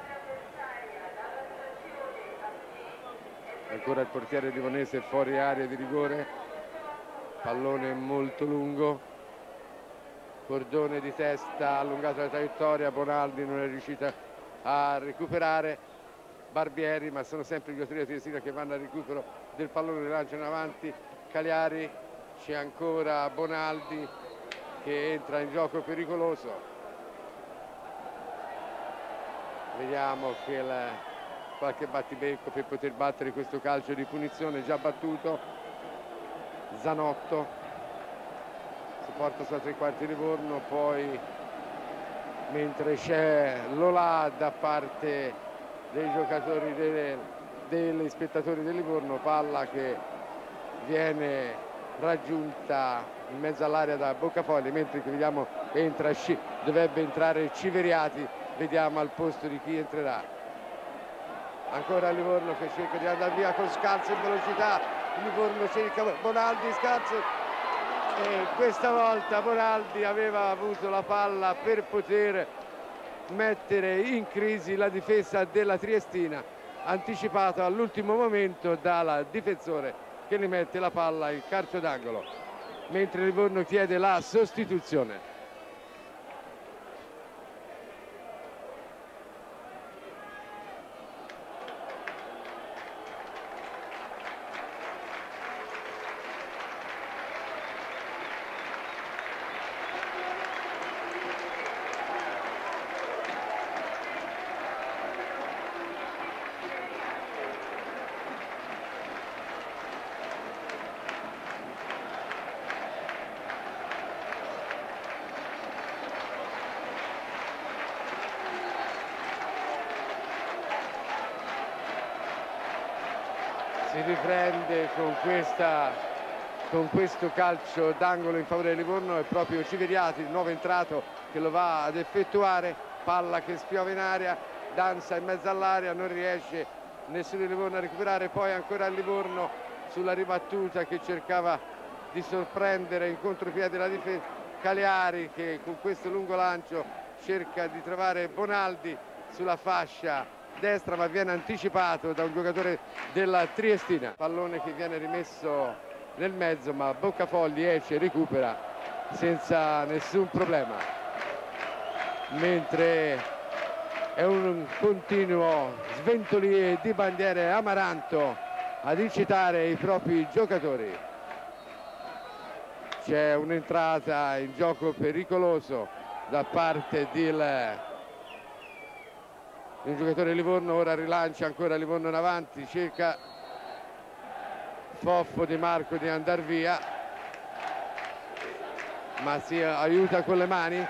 [SPEAKER 1] Ancora il portiere livornese fuori area di rigore, pallone molto lungo, cordone di testa allungato la traiettoria, Bonaldi non è riuscita a recuperare. Barbieri, ma sono sempre i giocatori di Triestina che vanno al recupero del pallone, lanciano avanti Cagliari, c'è ancora Bonaldi che entra in gioco pericoloso. Vediamo che il, qualche battibecco per poter battere questo calcio di punizione già battuto. Zanotto si porta sulla tre quarti di Livorno, poi mentre c'è Lolà da parte dei giocatori, dei, degli spettatori del Livorno, palla che viene raggiunta in mezzo all'area da Boccafogli, mentre che vediamo entra, dovrebbe entrare Civeriati, vediamo al posto di chi entrerà. Ancora Livorno che cerca di andare via con Scalzo in velocità, Livorno cerca Bonaldi, Scalzo, e questa volta Bonaldi aveva avuto la palla per poter mettere in crisi la difesa della Triestina, anticipato all'ultimo momento dal difensore che ne mette la palla in calcio d'angolo, mentre Livorno chiede la sostituzione. Si riprende con, questa, con questo calcio d'angolo in favore del Livorno, è proprio Civeriati, il nuovo entrato, che lo va ad effettuare. Palla che spiove in aria, danza in mezzo all'area, non riesce nessuno di Livorno a recuperare, poi ancora il Livorno sulla ribattuta che cercava di sorprendere in contropiede la difesa. Cagliari che con questo lungo lancio cerca di trovare Bonaldi sulla fascia destra, ma viene anticipato da un giocatore della Triestina. Pallone che viene rimesso nel mezzo, ma Boccafogli esce e recupera senza nessun problema, mentre è un continuo sventolio di bandiere Amaranto ad incitare i propri giocatori. C'è un'entrata in gioco pericoloso da parte del il giocatore Livorno, ora rilancia ancora Livorno in avanti, cerca Foffo Di Marco di andare via, ma si aiuta con le mani.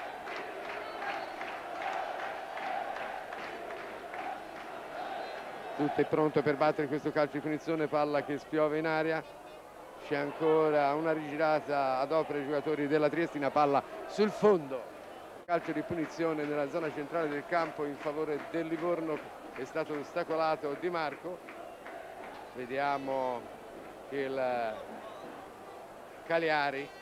[SPEAKER 1] Tutto è pronto per battere questo calcio di punizione, palla che spiove in aria, c'è ancora una rigirata ad opera dei giocatori della Triestina, palla sul fondo. Calcio di punizione nella zona centrale del campo in favore del Livorno, è stato ostacolato Di Marco. Vediamo che il Cagliari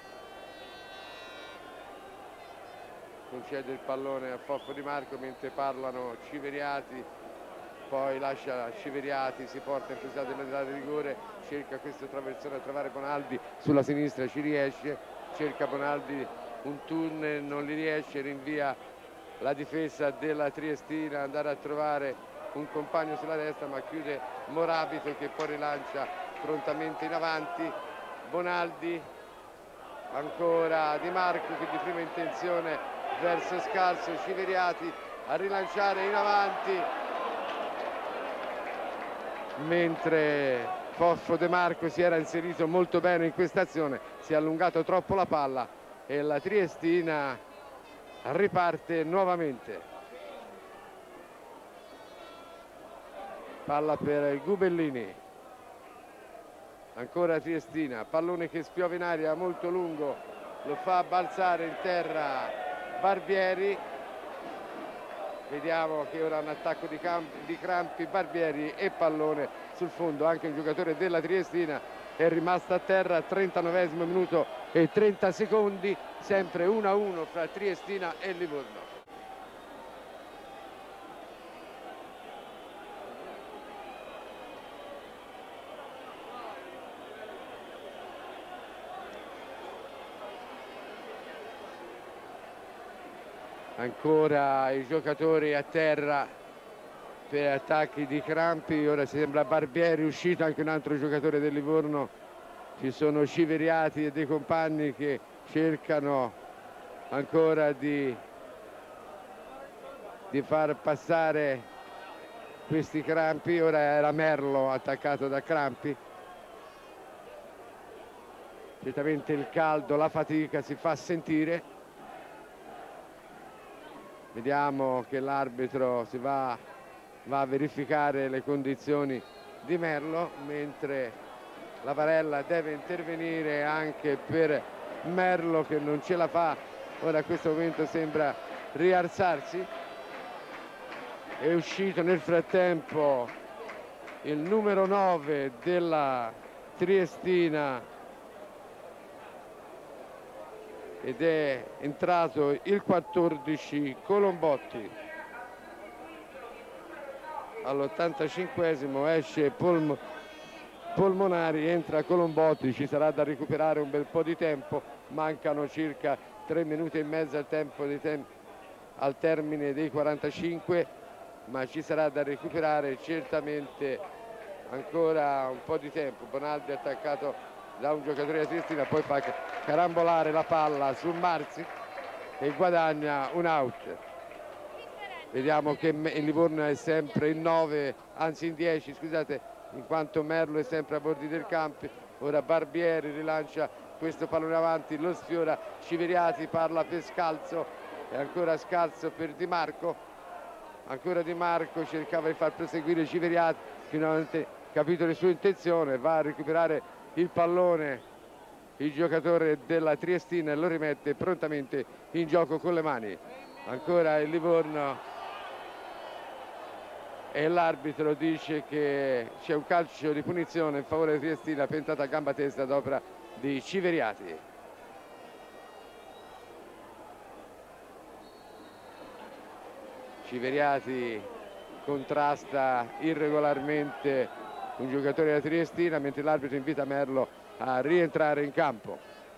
[SPEAKER 1] concede il pallone a Foffo Di Marco mentre parlano Civeriati, poi lascia Civeriati, si porta in fusata dell'area di rigore, cerca questo traversone a trovare Bonaldi sulla sinistra, ci riesce, cerca Bonaldi un tunnel, non li riesce, rinvia la difesa della Triestina, andare a trovare un compagno sulla destra, ma chiude Morabito che poi rilancia prontamente in avanti. Bonaldi, ancora Di Marco che di prima intenzione verso Scalzo, Civiriati a rilanciare in avanti, mentre Foffo De Marco si era inserito molto bene in questa azione, si è allungato troppo la palla e la Triestina riparte nuovamente. Palla per Gubellini, ancora Triestina, pallone che spiove in aria molto lungo, lo fa balzare in terra Barbieri. Vediamo che ora un attacco di, di Crampi, Barbieri e pallone sul fondo. Anche il giocatore della Triestina è rimasto a terra. Trentanovesimo minuto e trenta secondi, sempre uno a uno fra Triestina e Livorno. Ancora i giocatori a terra per attacchi di Crampi. Ora sembra Barbieri uscito, anche un altro giocatore del Livorno. Ci sono Civiriati e dei compagni che cercano ancora di, di far passare questi Crampi. Ora era Merlo attaccato da Crampi. Certamente il caldo, la fatica si fa sentire. Vediamo che l'arbitro si va, va a verificare le condizioni di Merlo, mentre la Varella deve intervenire anche per Merlo che non ce la fa. Ora a questo momento sembra rialzarsi. È uscito nel frattempo il numero nove della Triestina ed è entrato il quattordici Colombotti. All'ottantacinquesimo esce Polm Polmonari, entra Colombotti. Ci sarà da recuperare un bel po' di tempo, mancano circa tre minuti e mezzo al, tempo di tem al termine dei quarantacinque, ma ci sarà da recuperare certamente ancora un po' di tempo. Bonaldi attaccato da un giocatore della Triestina, poi fa carambolare la palla su Marzi e guadagna un out. Vediamo che il Livorno è sempre in nove, anzi in dieci, scusate, in quanto Merlo è sempre a bordi del campo. Ora Barbieri rilancia questo pallone avanti, lo sfiora Civiriati, parla per Scalzo e ancora Scalzo per Di Marco. Ancora Di Marco cercava di far proseguire Civiriati, finalmente capito le sue intenzioni, va a recuperare il pallone il giocatore della Triestina e lo rimette prontamente in gioco con le mani. Ancora il Livorno e l'arbitro dice che c'è un calcio di punizione in favore di Triestina, pentata a gamba testa ad opera di Civiriati. Civiriati contrasta irregolarmente un giocatore della Triestina, mentre l'arbitro invita Merlo a rientrare in campo.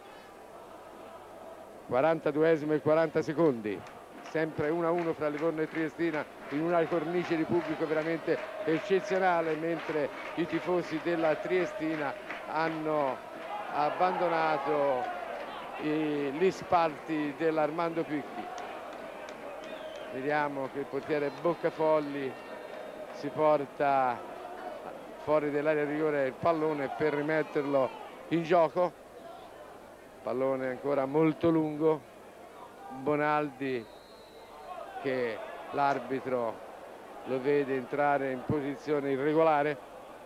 [SPEAKER 1] quarantaduesimo e quaranta secondi, sempre uno a uno fra Livorno e Triestina in una cornice di pubblico veramente eccezionale, mentre i tifosi della Triestina hanno abbandonato i, gli spalti dell'Armando Picchi. Vediamo che il portiere Boccafolli si porta fuori dell'area di rigore il pallone per rimetterlo in gioco. Pallone ancora molto lungo. Bonaldi che l'arbitro lo vede entrare in posizione irregolare.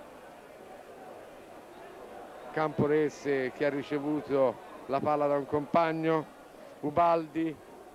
[SPEAKER 1] Camporese che ha ricevuto la palla da un compagno. Ubaldi,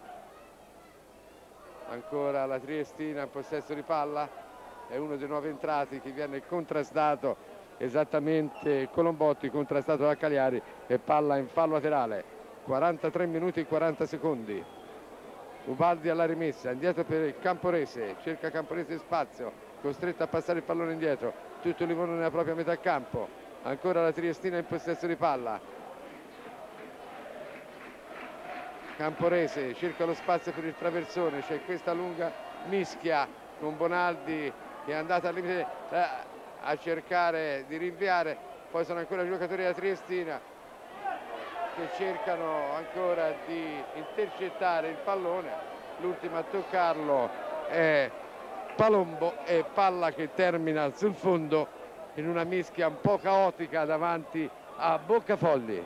[SPEAKER 1] ancora la Triestina in possesso di palla. È uno dei nuovi entrati che viene contrastato, esattamente Colombotti, contrastato da Cagliari, e palla in fallo laterale. quarantatré minuti e quaranta secondi. Ubaldi alla rimessa, indietro per Camporese, cerca Camporese spazio, costretto a passare il pallone indietro, tutto Livorno nella propria metà campo. Ancora la Triestina in possesso di palla. Camporese cerca lo spazio per il traversone, c'è questa lunga mischia con Bonaldi che è andata al limite eh, a cercare di rinviare, poi sono ancora i giocatori della Triestina che cercano ancora di intercettare il pallone. L'ultimo a toccarlo è Palombo e palla che termina sul fondo in una mischia un po' caotica davanti a Boccafogli.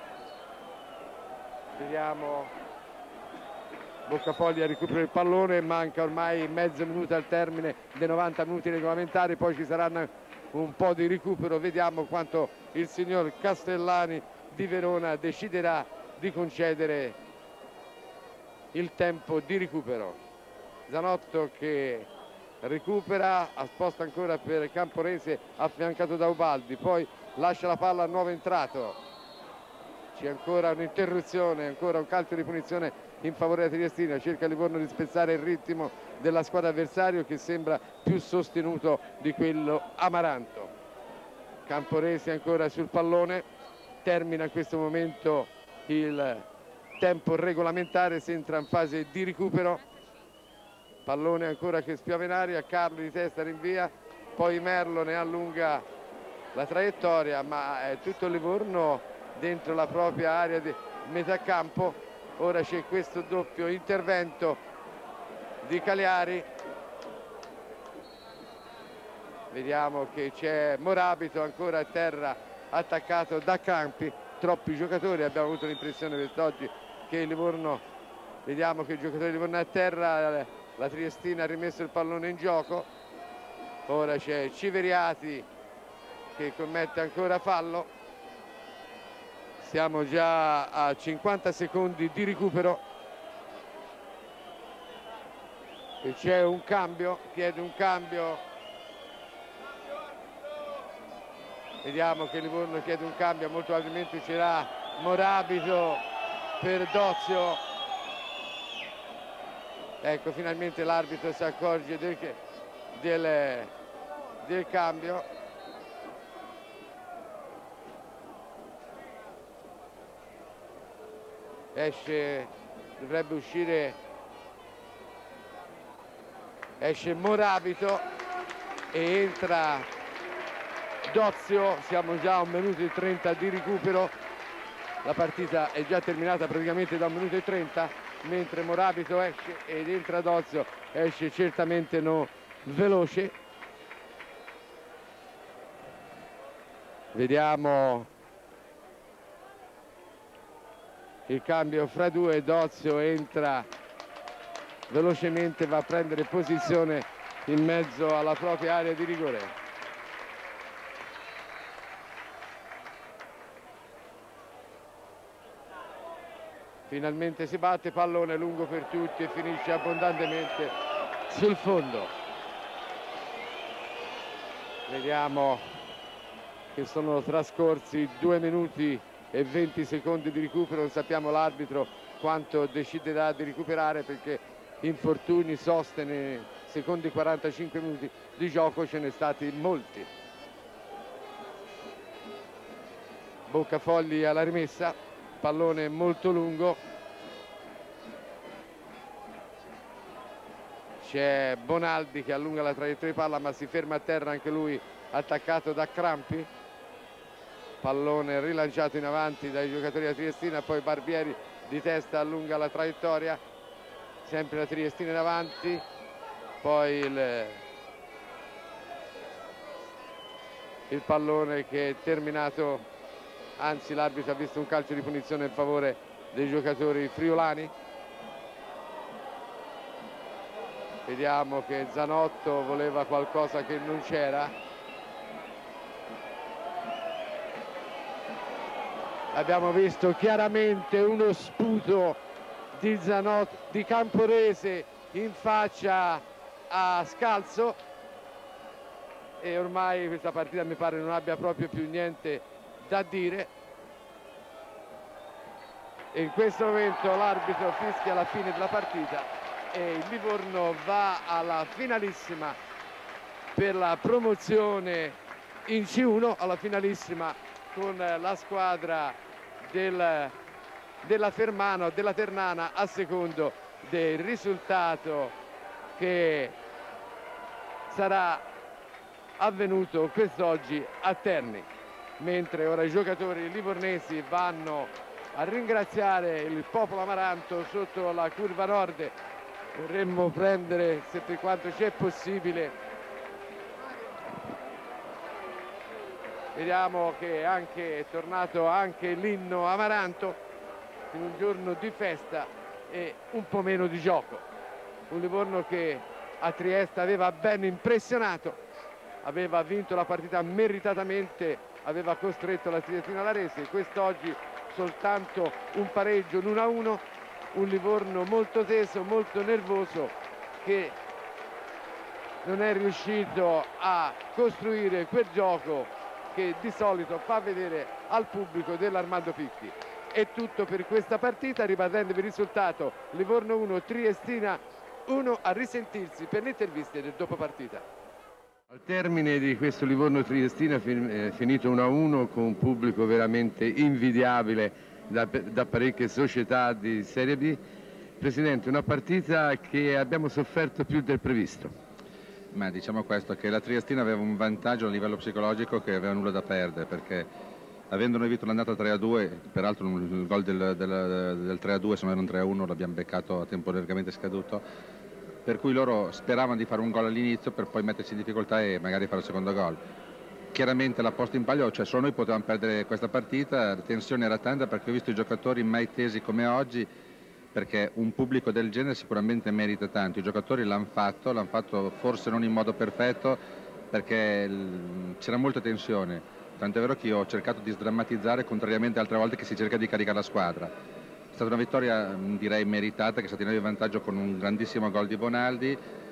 [SPEAKER 1] Vediamo Boccafogli a recuperare il pallone, manca ormai mezzo minuto al termine dei novanta minuti regolamentari, poi ci saranno un po' di recupero, vediamo quanto il signor Castellani di Verona deciderà di concedere il tempo di recupero. Zanotto che recupera, sposta ancora per Camporese affiancato da Ubaldi, poi lascia la palla al nuovo entrato. C'è ancora un'interruzione, ancora un calcio di punizione in favore della Triestina, cerca Livorno di spezzare il ritmo della squadra avversario che sembra più sostenuto di quello Amaranto. Camporese ancora sul pallone, termina in questo momento il tempo regolamentare, si entra in fase di recupero. Pallone ancora che spiove in aria, Carlo di testa rinvia, poi Merlo ne allunga la traiettoria, ma è tutto Livorno dentro la propria area di metà campo. Ora c'è questo doppio intervento di Cagliari, vediamo che c'è Morabito ancora a terra attaccato da Campi, troppi giocatori, abbiamo avuto l'impressione quest'oggi che Livorno, vediamo che il giocatore di Livorno è a terra, la Triestina ha rimesso il pallone in gioco, ora c'è Civeriati che commette ancora fallo. Siamo già a cinquanta secondi di recupero e c'è un cambio, chiede un cambio, vediamo che Livorno chiede un cambio, molto probabilmente c'era Morabito per Dozio. Ecco, finalmente l'arbitro si accorge del, del, del cambio. Esce, dovrebbe uscire, esce Morabito e entra Dozio. Siamo già a un minuto e trenta di recupero, la partita è già terminata praticamente da un minuto e trenta, mentre Morabito esce ed entra Dozio, esce certamente no veloce. Vediamo il cambio fra due, Dozio entra velocemente, va a prendere posizione in mezzo alla propria area di rigore. Finalmente si batte, pallone lungo per tutti e finisce abbondantemente sul fondo. Vediamo che sono trascorsi due minuti e venti secondi di recupero, non sappiamo l'arbitro quanto deciderà di recuperare perché infortuni, soste nei secondi quarantacinque minuti di gioco ce ne stati molti. Boccafogli alla rimessa, pallone molto lungo, c'è Bonaldi che allunga la traiettoria di palla ma si ferma a terra anche lui attaccato da Crampi. Pallone rilanciato in avanti dai giocatori della Triestina, poi Barbieri di testa allunga la traiettoria, sempre la Triestina in avanti, poi il, il pallone che è terminato, anzi l'arbitro ha visto un calcio di punizione in favore dei giocatori friulani. Vediamo che Zanotto voleva qualcosa che non c'era. Abbiamo visto chiaramente uno sputo di Zanotto, di Camporese in faccia a Scalzo e ormai questa partita mi pare non abbia proprio più niente da dire. E in questo momento l'arbitro fischia la fine della partita e il Livorno va alla finalissima per la promozione in C uno, alla finalissima con la squadra del della Fermana o della Ternana, a secondo del risultato che sarà avvenuto quest'oggi a Terni. Mentre ora i giocatori livornesi vanno a ringraziare il popolo amaranto sotto la curva nord. Vorremmo prendere, se per quanto c'è possibile, vediamo che anche, è tornato anche l'inno amaranto in un giorno di festa e un po' meno di gioco. Un Livorno che a Trieste aveva ben impressionato, aveva vinto la partita meritatamente, aveva costretto la Triestina alla resa. Quest'oggi soltanto un pareggio, l'uno a uno, un Livorno molto teso, molto nervoso, che non è riuscito a costruire quel gioco che di solito fa vedere al pubblico dell'Armando Picchi. È tutto per questa partita, ribatendovi il risultato: Livorno uno, Triestina uno. A risentirsi per le interviste del dopo partita. Al termine di questo Livorno-Triestina finito uno a uno, con un pubblico veramente invidiabile da, da parecchie società di Serie B, Presidente, una partita che abbiamo sofferto più del previsto.
[SPEAKER 2] Ma diciamo questo, che la Triestina aveva un vantaggio a livello psicologico che aveva nulla da perdere, perché avendo noi vinto l'andata tre a due, peraltro il gol del, del, del tre a due, se non era un tre a uno, l'abbiamo beccato a tempo largamente scaduto, per cui loro speravano di fare un gol all'inizio per poi mettersi in difficoltà e magari fare il secondo gol. Chiaramente la posta in palio, cioè solo noi potevamo perdere questa partita, la tensione era tanta perché ho visto i giocatori mai tesi come oggi, perché un pubblico del genere sicuramente merita tanto. I giocatori l'hanno fatto, l'hanno fatto forse non in modo perfetto perché c'era molta tensione, tant'è vero che io ho cercato di sdrammatizzare, contrariamente a altre volte che si cerca di caricare la squadra. È stata una vittoria direi meritata, che è stata in noi vantaggio con un grandissimo gol di Bonaldi,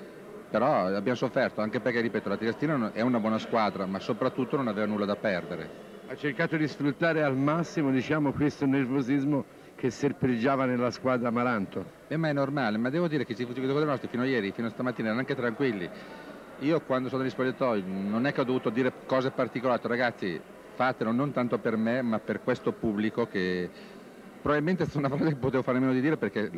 [SPEAKER 2] però abbiamo sofferto anche perché, ripeto, la Triestina è una buona squadra, ma soprattutto non aveva nulla da perdere.
[SPEAKER 1] Ha cercato di sfruttare al massimo, diciamo, questo nervosismo che serpeggiava nella squadra Amaranto.
[SPEAKER 2] Eh, ma è normale, ma devo dire che i giocatori nostri fino a ieri, fino a stamattina erano anche tranquilli. Io quando sono negli spogliatoi non è che ho dovuto dire cose particolari, ragazzi fatelo non tanto per me ma per questo pubblico, che probabilmente è stata una cosa che potevo fare meno di dire perché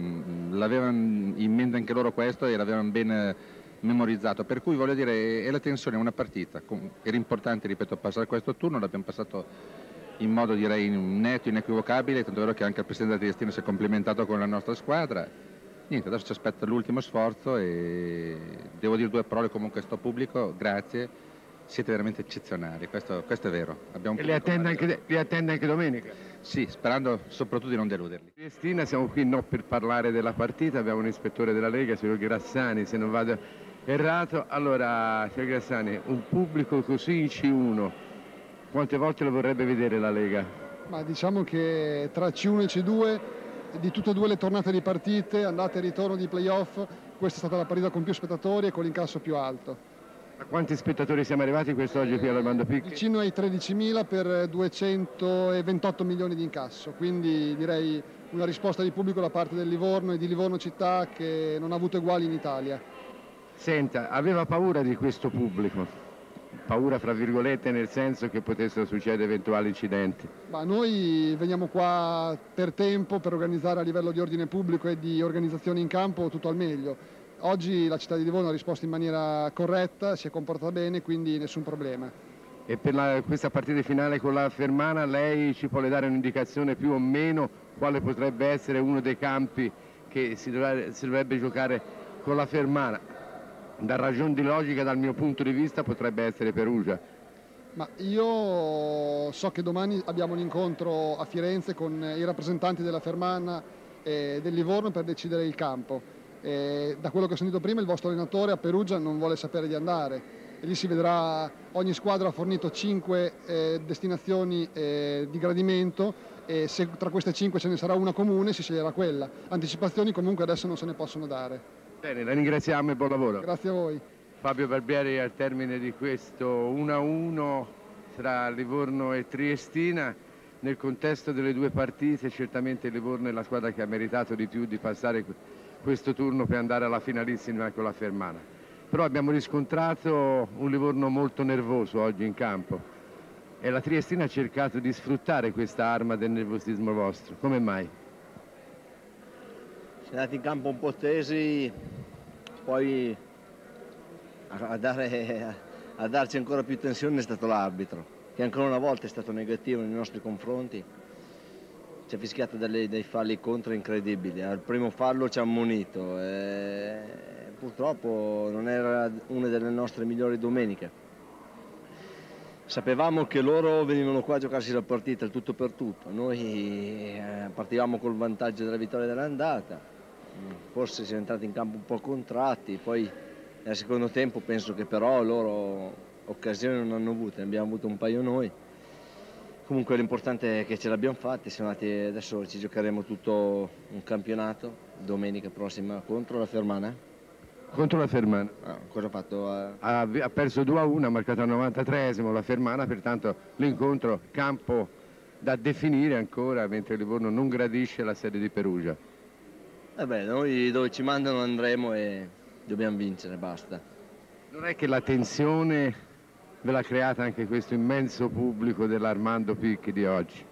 [SPEAKER 2] l'avevano in mente anche loro questo e l'avevano ben memorizzato, per cui voglio dire, è la tensione, è una partita, era importante, ripeto, passare questo turno, l'abbiamo passato in modo direi netto, inequivocabile, tanto è vero che anche il Presidente della Triestina si è complimentato con la nostra squadra. Niente, adesso ci aspetta l'ultimo sforzo e devo dire due parole comunque a sto pubblico, grazie, siete veramente eccezionali, questo, questo è vero. Abbiamo
[SPEAKER 1] e li attende, anche, li attende anche domenica?
[SPEAKER 2] Sì, sperando soprattutto di non deluderli.
[SPEAKER 1] Triestina, siamo qui non per parlare della partita, abbiamo un ispettore della Lega, signor Grassani, se non vado errato. Allora, signor Grassani, un pubblico così in C uno, quante volte lo vorrebbe vedere la Lega?
[SPEAKER 3] Ma diciamo che tra C uno e C due, di tutte e due le tornate di partite, andate e ritorno di playoff, questa è stata la partita con più spettatori e con l'incasso più alto.
[SPEAKER 1] A quanti spettatori siamo arrivati quest'oggi qui all'Armando Picchi?
[SPEAKER 3] Vicino ai tredicimila per duecentoventotto milioni di incasso, quindi direi una risposta di pubblico da parte del Livorno e di Livorno città che non ha avuto uguali in Italia.
[SPEAKER 1] Senta, aveva paura di questo pubblico? Paura fra virgolette, nel senso che potessero succedere eventuali incidenti?
[SPEAKER 3] Ma noi veniamo qua per tempo, per organizzare a livello di ordine pubblico e di organizzazione in campo tutto al meglio. Oggi la città di Livorno ha risposto in maniera corretta, si è comportata bene, quindi nessun problema.
[SPEAKER 1] E per la, questa partita finale con la Fermana lei ci può dare un'indicazione più o meno quale potrebbe essere uno dei campi che si dovrebbe, si dovrebbe giocare con la Fermana? Da ragion di logica, dal mio punto di vista, potrebbe essere Perugia.
[SPEAKER 3] Ma io so che domani abbiamo un incontro a Firenze con i rappresentanti della Fermana e del Livorno per decidere il campo. E da quello che ho sentito prima, il vostro allenatore a Perugia non vuole sapere di andare. E lì si vedrà, ogni squadra ha fornito cinque eh, destinazioni eh, di gradimento e se tra queste cinque ce ne sarà una comune si sceglierà quella. Anticipazioni comunque adesso non se ne possono dare.
[SPEAKER 1] Bene, la ringraziamo e buon lavoro.
[SPEAKER 3] Grazie a voi.
[SPEAKER 1] Fabio Barbieri al termine di questo uno a uno tra Livorno e Triestina. Nel contesto delle due partite certamente Livorno è la squadra che ha meritato di più di passare questo turno per andare alla finalissima con la Fermana. Però abbiamo riscontrato un Livorno molto nervoso oggi in campo.
[SPEAKER 4] E la Triestina ha cercato di sfruttare questa arma del nervosismo vostro. Come mai?
[SPEAKER 5] Siamo andati in campo un po' tesi, poi a, dare, a darci ancora più tensione è stato l'arbitro, che ancora una volta è stato negativo nei nostri confronti. Ci ha fischiato delle, dei falli contro incredibili. Al primo fallo ci ha ammonito e purtroppo non era una delle nostre migliori domeniche. Sapevamo che loro venivano qua a giocarsi la partita, il tutto per tutto. Noi eh, partivamo col vantaggio della vittoria dell'andata, forse siamo entrati in campo un po' contratti, poi nel secondo tempo penso che però loro occasioni non hanno avute, ne abbiamo avuto un paio noi. Comunque l'importante è che ce l'abbiamo fatta, siamo andati, adesso ci giocheremo tutto un campionato domenica prossima contro la Fermana.
[SPEAKER 4] Contro la Fermana.
[SPEAKER 5] Ah, cosa ha fatto? Eh?
[SPEAKER 4] Ha, ha perso due a uno, ha marcato al novantatreesimo la Fermana, pertanto l'incontro campo da definire ancora, mentre Livorno non gradisce la serie di Perugia.
[SPEAKER 5] Eh beh, noi dove ci mandano andremo e dobbiamo vincere, basta.
[SPEAKER 4] Non è che la tensione ve l'ha creata anche questo immenso pubblico dell'Armando Picchi di oggi?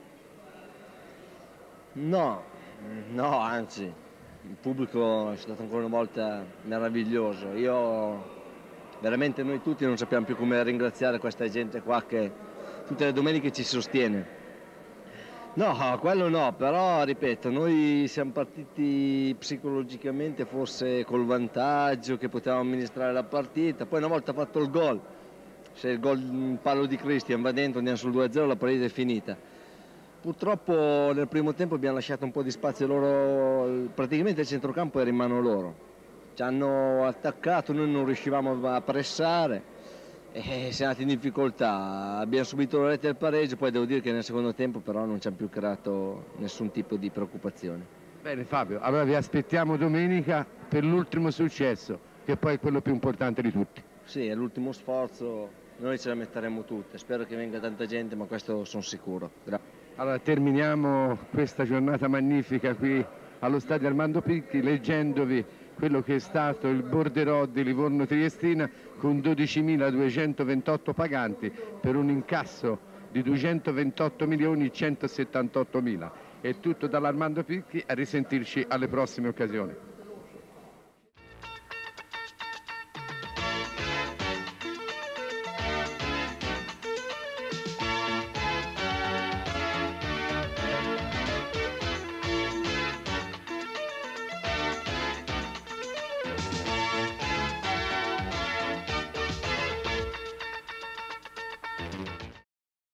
[SPEAKER 5] No, no, anzi. Il pubblico è stato ancora una volta meraviglioso. Io veramente noi tutti non sappiamo più come ringraziare questa gente qua che tutte le domeniche ci sostiene. No, quello no, però ripeto, noi siamo partiti psicologicamente forse col vantaggio che potevamo amministrare la partita, poi una volta fatto il gol, se il gol in palo di Cristian va dentro andiamo sul due a zero, la partita è finita. Purtroppo nel primo tempo abbiamo lasciato un po' di spazio loro, praticamente il centrocampo era in mano loro. Ci hanno attaccato, noi non riuscivamo a pressare e siamo andati in difficoltà. Abbiamo subito la rete del pareggio, poi devo dire che nel secondo tempo però non ci hanno più creato nessun tipo di preoccupazione.
[SPEAKER 4] Bene Fabio, allora vi aspettiamo domenica per l'ultimo successo, che poi è quello più importante di tutti.
[SPEAKER 5] Sì, è l'ultimo sforzo, noi ce la metteremo tutte. Spero che venga tanta gente, ma questo sono sicuro. Grazie.
[SPEAKER 4] Allora terminiamo questa giornata magnifica qui allo stadio Armando Picchi leggendovi quello che è stato il borderò di Livorno Triestina con dodicimiladuecentoventotto paganti per un incasso di duecentoventotto milioni centosettantotto mila. È tutto dall'Armando Picchi, a risentirci alle prossime occasioni.